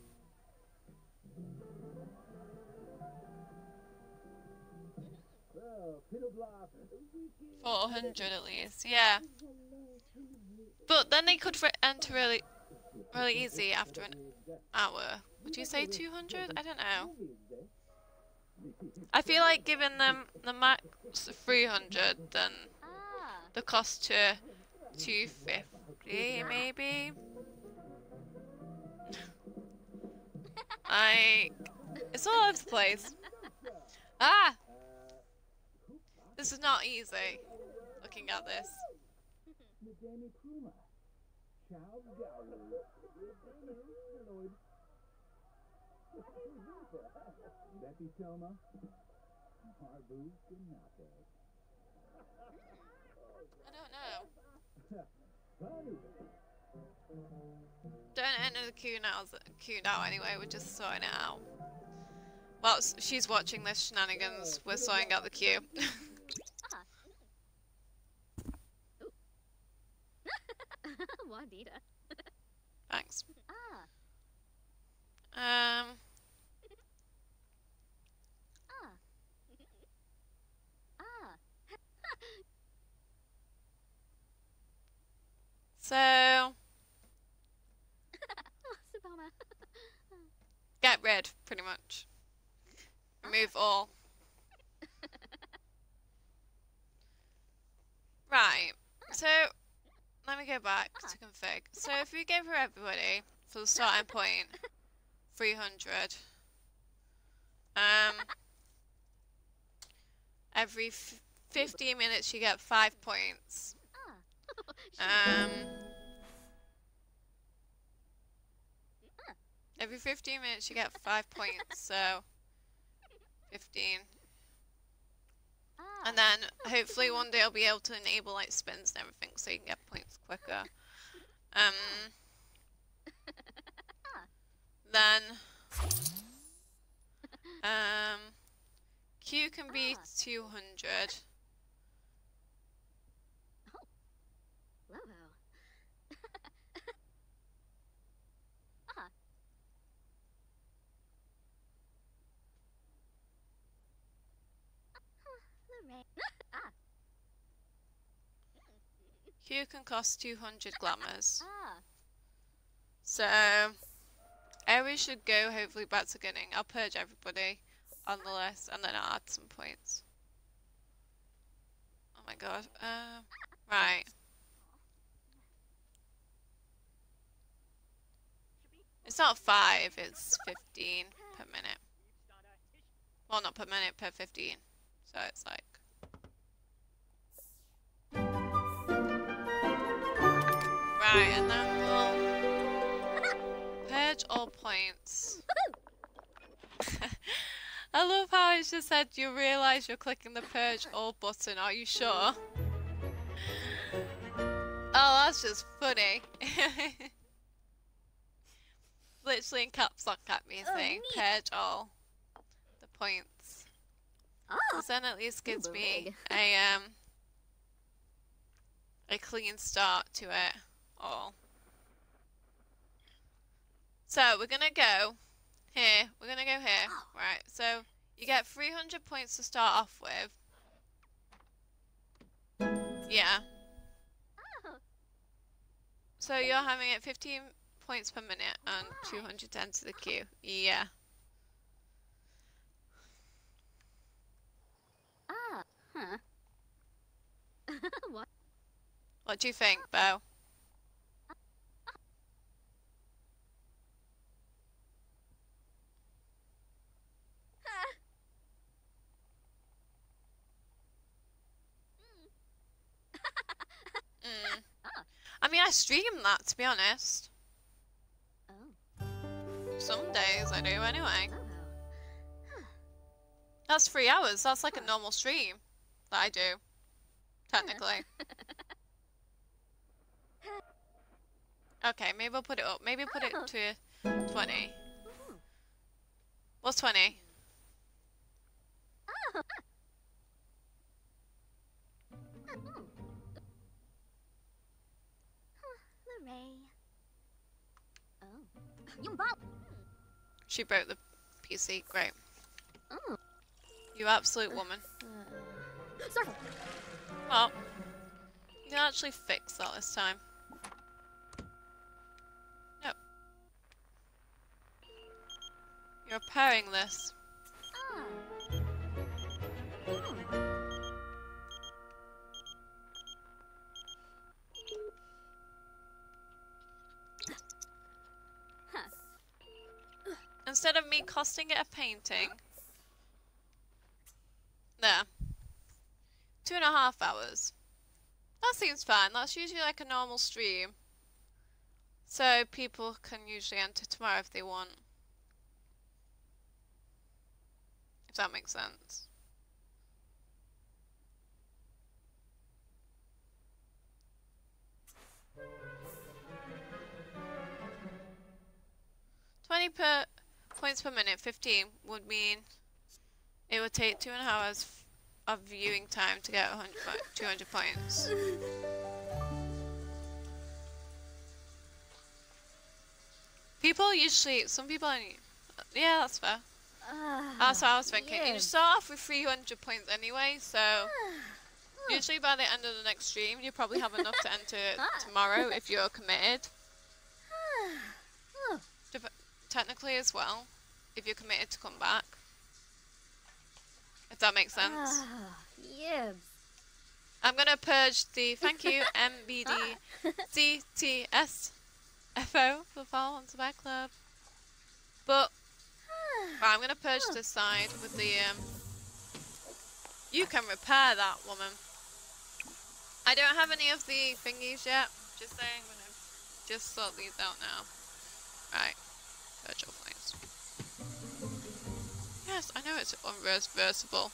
Speaker 1: 400 at least, yeah. But then they could enter really easy after an hour. Would you say 200? I don't know. I feel like giving them the max 300, then the cost to 250 maybe. It's all over the place. Ah! This is not easy, looking at this. I don't know. Don't enter the queue now anyway, we're just sorting it out. Well, she's watching this shenanigans, we're sorting out the queue. Thanks. So get rid, pretty much. Remove all. Right. So let me go back to config. So if we give her everybody for the starting point 300, every 15 minutes you get 5 points. Every 15 minutes you get 5 points, so 15. And then hopefully one day I'll be able to enable like spins and everything so you can get points quicker. Then Q can be 200. Q can cost 200 glamours. So Ares should go hopefully back to gunning. I'll purge everybody on the list and then I'll add some points. Oh my god. Right. It's not 5, it's 15 per minute. Well, not per minute, per 15. So it's like... Right, and then we'll purge all points. I love how it just said you realise you're clicking the purge all button, are you sure? Oh, that's just funny. Literally in caps lock at me saying purge all the points. Because then at least gives me a clean start to it all. So we're gonna go here. We're gonna go here. Right. So you get 300 points to start off with. Yeah. So you're having it 15 points per minute and 200 to enter the queue. Yeah. What do you think, Bo? I mean, I stream that, to be honest. Some days I do, anyway. That's 3 hours. That's like a normal stream that I do, technically. Okay, maybe I'll put it up. Maybe put it to 20. What's 20? She broke the PC. Great. You absolute woman. Well, you can actually fix that this time. Nope. You're repairing this. Instead of me costing it a painting. There. 2.5 hours. That seems fine. That's usually like a normal stream. So people can usually enter tomorrow if they want. If that makes sense. Points per minute, 15 would mean it would take 2.5 hours of viewing time to get 200 points. People usually, some people only, yeah, that's fair. That's what I was thinking. You start off with 300 points anyway, so usually by the end of the next stream, you probably have enough to enter tomorrow if you're committed. Technically as well, if you're committed to come back. If that makes sense. I'm gonna purge the thank you MBDCTSFO for follow on to my club. But right, I'm gonna purge this side with the you can repair that, woman. I don't have any of the thingies yet. Just saying, I'm gonna just sort these out now. Right, purge all points. Yes, I know it's unreversible.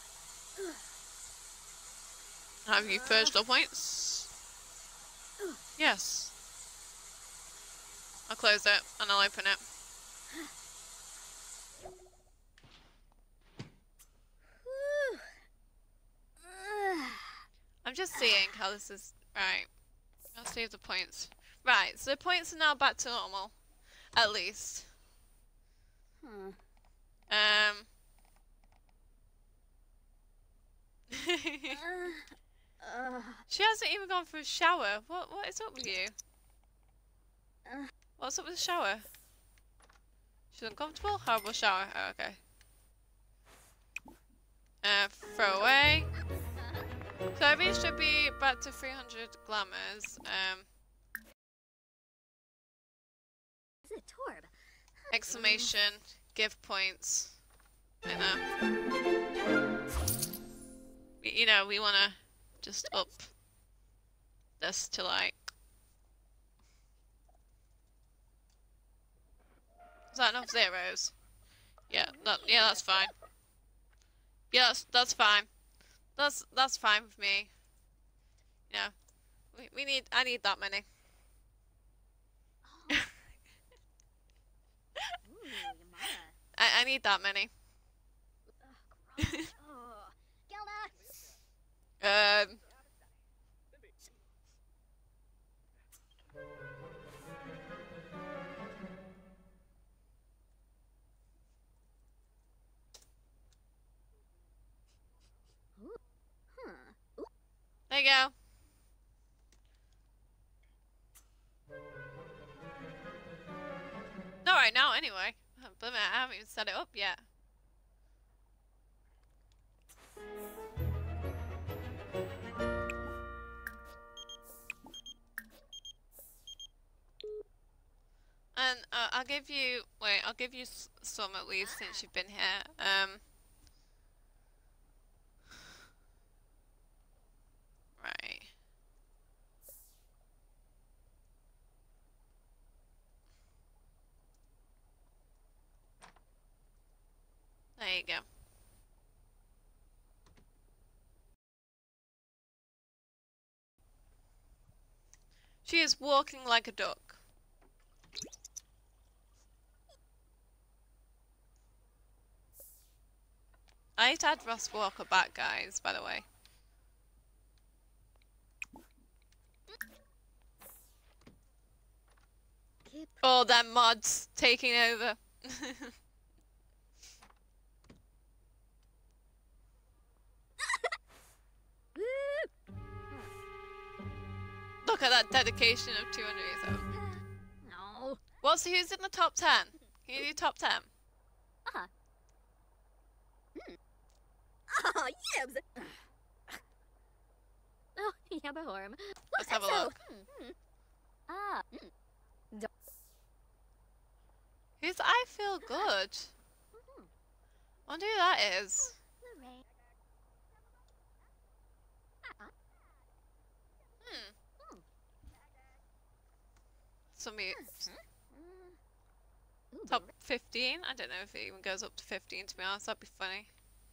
Speaker 1: Have you purged all points? Yes. I'll close it and I'll open it. I'm just seeing how this is. Right. I'll save the points. Right, so the points are now back to normal. At least. She hasn't even gone for a shower. What is up with you? What's up with the shower? She's uncomfortable? Horrible shower. Oh, okay. Throw away. So every should be back to 300 glamours. Exclamation. Give points. You know, we wanna just up this to like. Is that enough zeros? Yeah, that's fine. Yeah, that's fine. That's fine with me. You know, I need that many. I need that many. There you go. Not right now, anyway. But I haven't even set it up yet. And I'll give you. Wait, I'll give you some at least since you've been here. Right. There you go. She is walking like a duck. I need to add Ross Walker back, guys, by the way. All them mods taking over. Look at that dedication of 200 years old.
Speaker 2: No.
Speaker 1: Who's in the top 10? Can you do top 10?
Speaker 2: Oh, yibs! Oh, yeah, but horm.
Speaker 1: Let's have a look. Who's I Feel Good? I wonder who that is. Somebody top 15? I don't know if it even goes up to 15, to be honest. That'd be funny.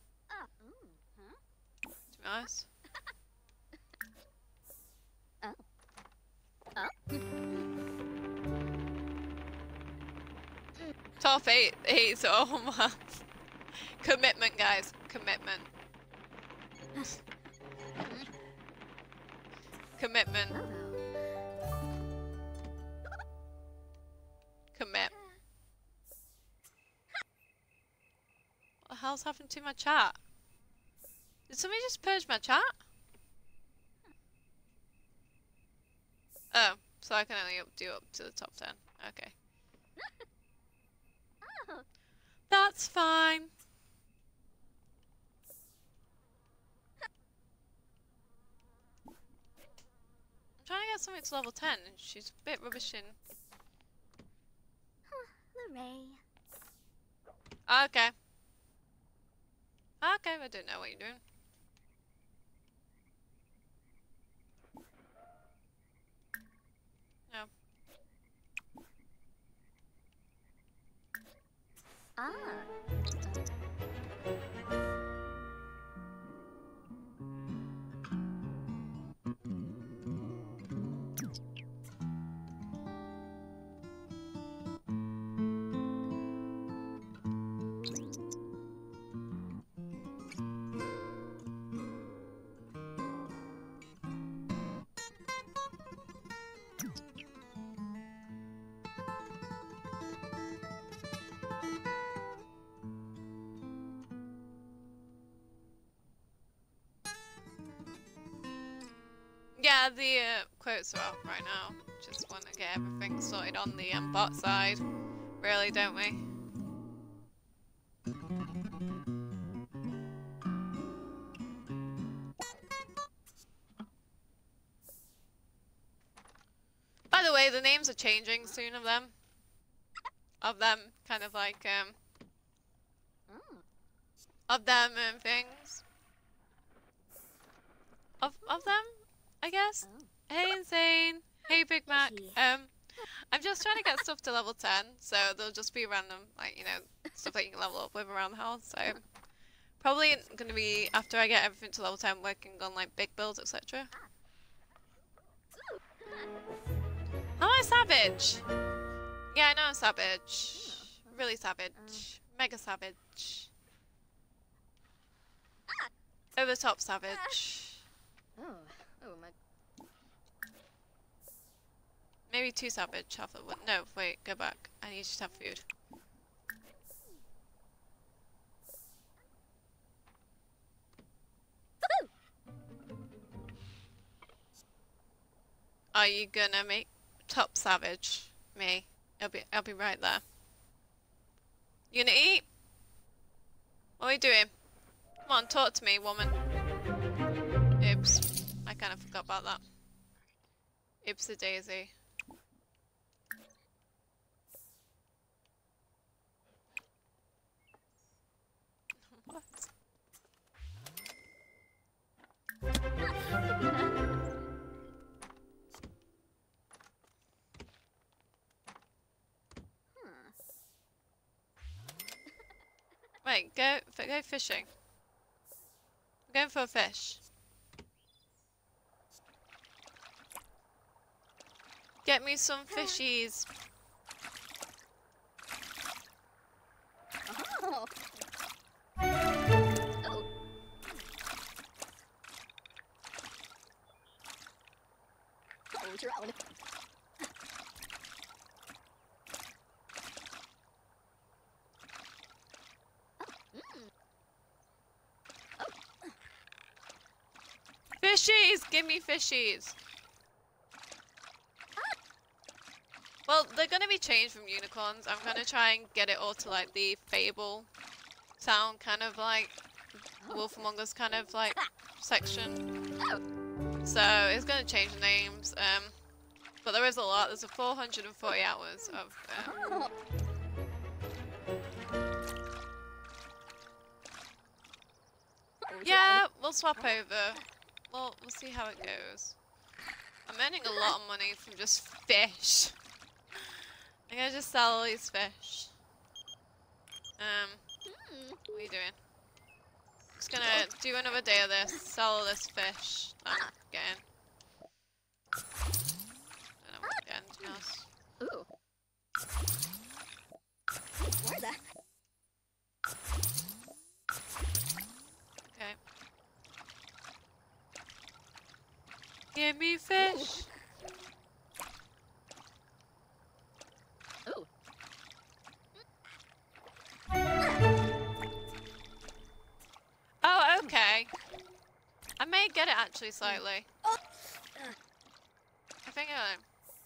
Speaker 1: To be honest. Top 8. Oh man. Commitment, guys. Commitment. Commitment. Commit. hell's happened to my chat? Did somebody just purge my chat? Oh, so I can only do up to the top 10. Okay. That's fine. I'm trying to get something to level 10 and she's a bit rubbish in.
Speaker 2: Lorray.
Speaker 1: Okay. Okay, I don't know what you're doing. No.
Speaker 2: Ah.
Speaker 1: Yeah, the quotes are up right now. Just want to get everything sorted on the bot side. Really, don't we? By the way, the names are changing soon of them. Kind of like, of them and things. Of them, I guess. Hey, Insane. Hey, Big Mac. I'm just trying to get stuff to level 10, so there'll just be random, like, you know, stuff that you can level up with around the house, so... Probably gonna be, after I get everything to level 10, working on, like, big builds, etc. Am I savage? Yeah, I know I'm savage. Really savage. Mega savage. Over the top savage. Maybe too savage. No, wait, go back. I need to have food. Are you gonna make top savage me? I'll be right there. You gonna eat? What are we doing? Come on, talk to me, woman. Oops. I kind of forgot about that. Oopsie daisy. What? Wait, go fishing. I'm going for a fish. Get me some fishies.
Speaker 2: Oh.
Speaker 1: Fishies! Give me fishies! Well, they're gonna be changed from unicorns. I'm gonna try and get it all to like the Fable sound, kind of like Wolf Among Us kind of like section. So it's gonna change the names. But there is a lot. There's a 440 hours of. Yeah, we'll swap over. We'll see how it goes. I'm earning a lot of money from just fish. I'm gonna just sell all these fish. What are you doing? Just gonna do another day of this, sell all this fish that I'm getting. I don't know what I'm getting, to be honest.
Speaker 2: Ooh. Where's that?
Speaker 1: Okay. Give me fish!
Speaker 2: Ooh.
Speaker 1: slightly. I may get it actually slightly. I think I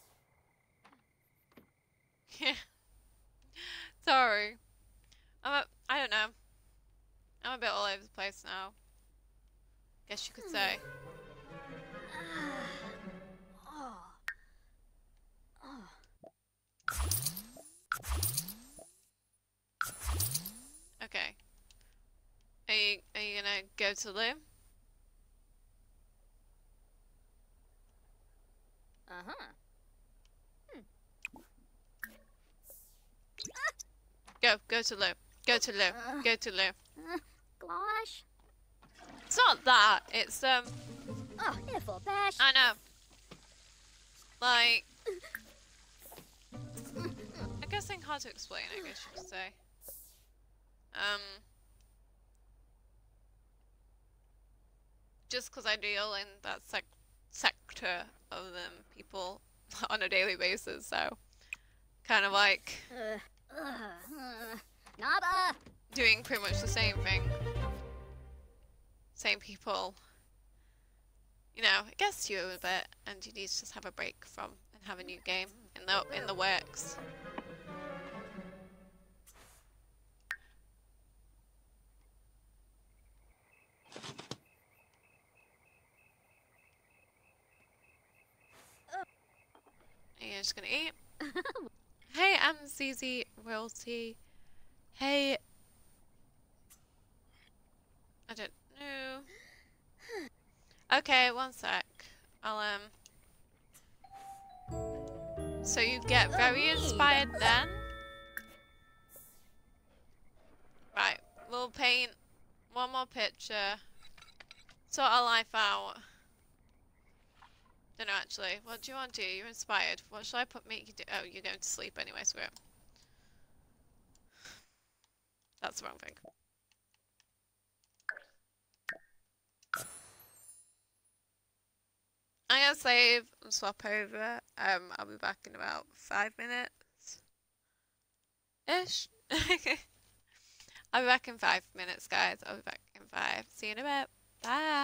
Speaker 1: Yeah. Sorry. I don't know. I'm a bit all over the place now. Guess you could say. Okay. Are you gonna go to Lou? Go to Lou. Go to Lou. Go to Lou.
Speaker 2: Glosh.
Speaker 1: It's not that. It's
Speaker 2: Oh, iffle bash.
Speaker 1: I know. Like, I guess it's hard to explain. I guess you could say. Just because I deal in that sector of them people on a daily basis, so kind of like
Speaker 2: Naba.
Speaker 1: doing pretty much the same thing. Same people. You know, it gets to you a bit, and you need to just have a break from and have a new game in the works. And you're just gonna eat. Hey, I'm ZZ Royalty. Hey. I don't know. Okay, one sec. I'll So you get very inspired then? Right, we'll paint one more picture. Sort our life out. Don't know actually. What do you want to do? You're inspired. What should I make you do? Oh, you're going to sleep anyway, screw it. That's the wrong thing. I'm gonna save and swap over. I'll be back in about 5 minutes. Ish. I'll be back in 5 minutes, guys. I'll be back in 5. See you in a bit. Bye.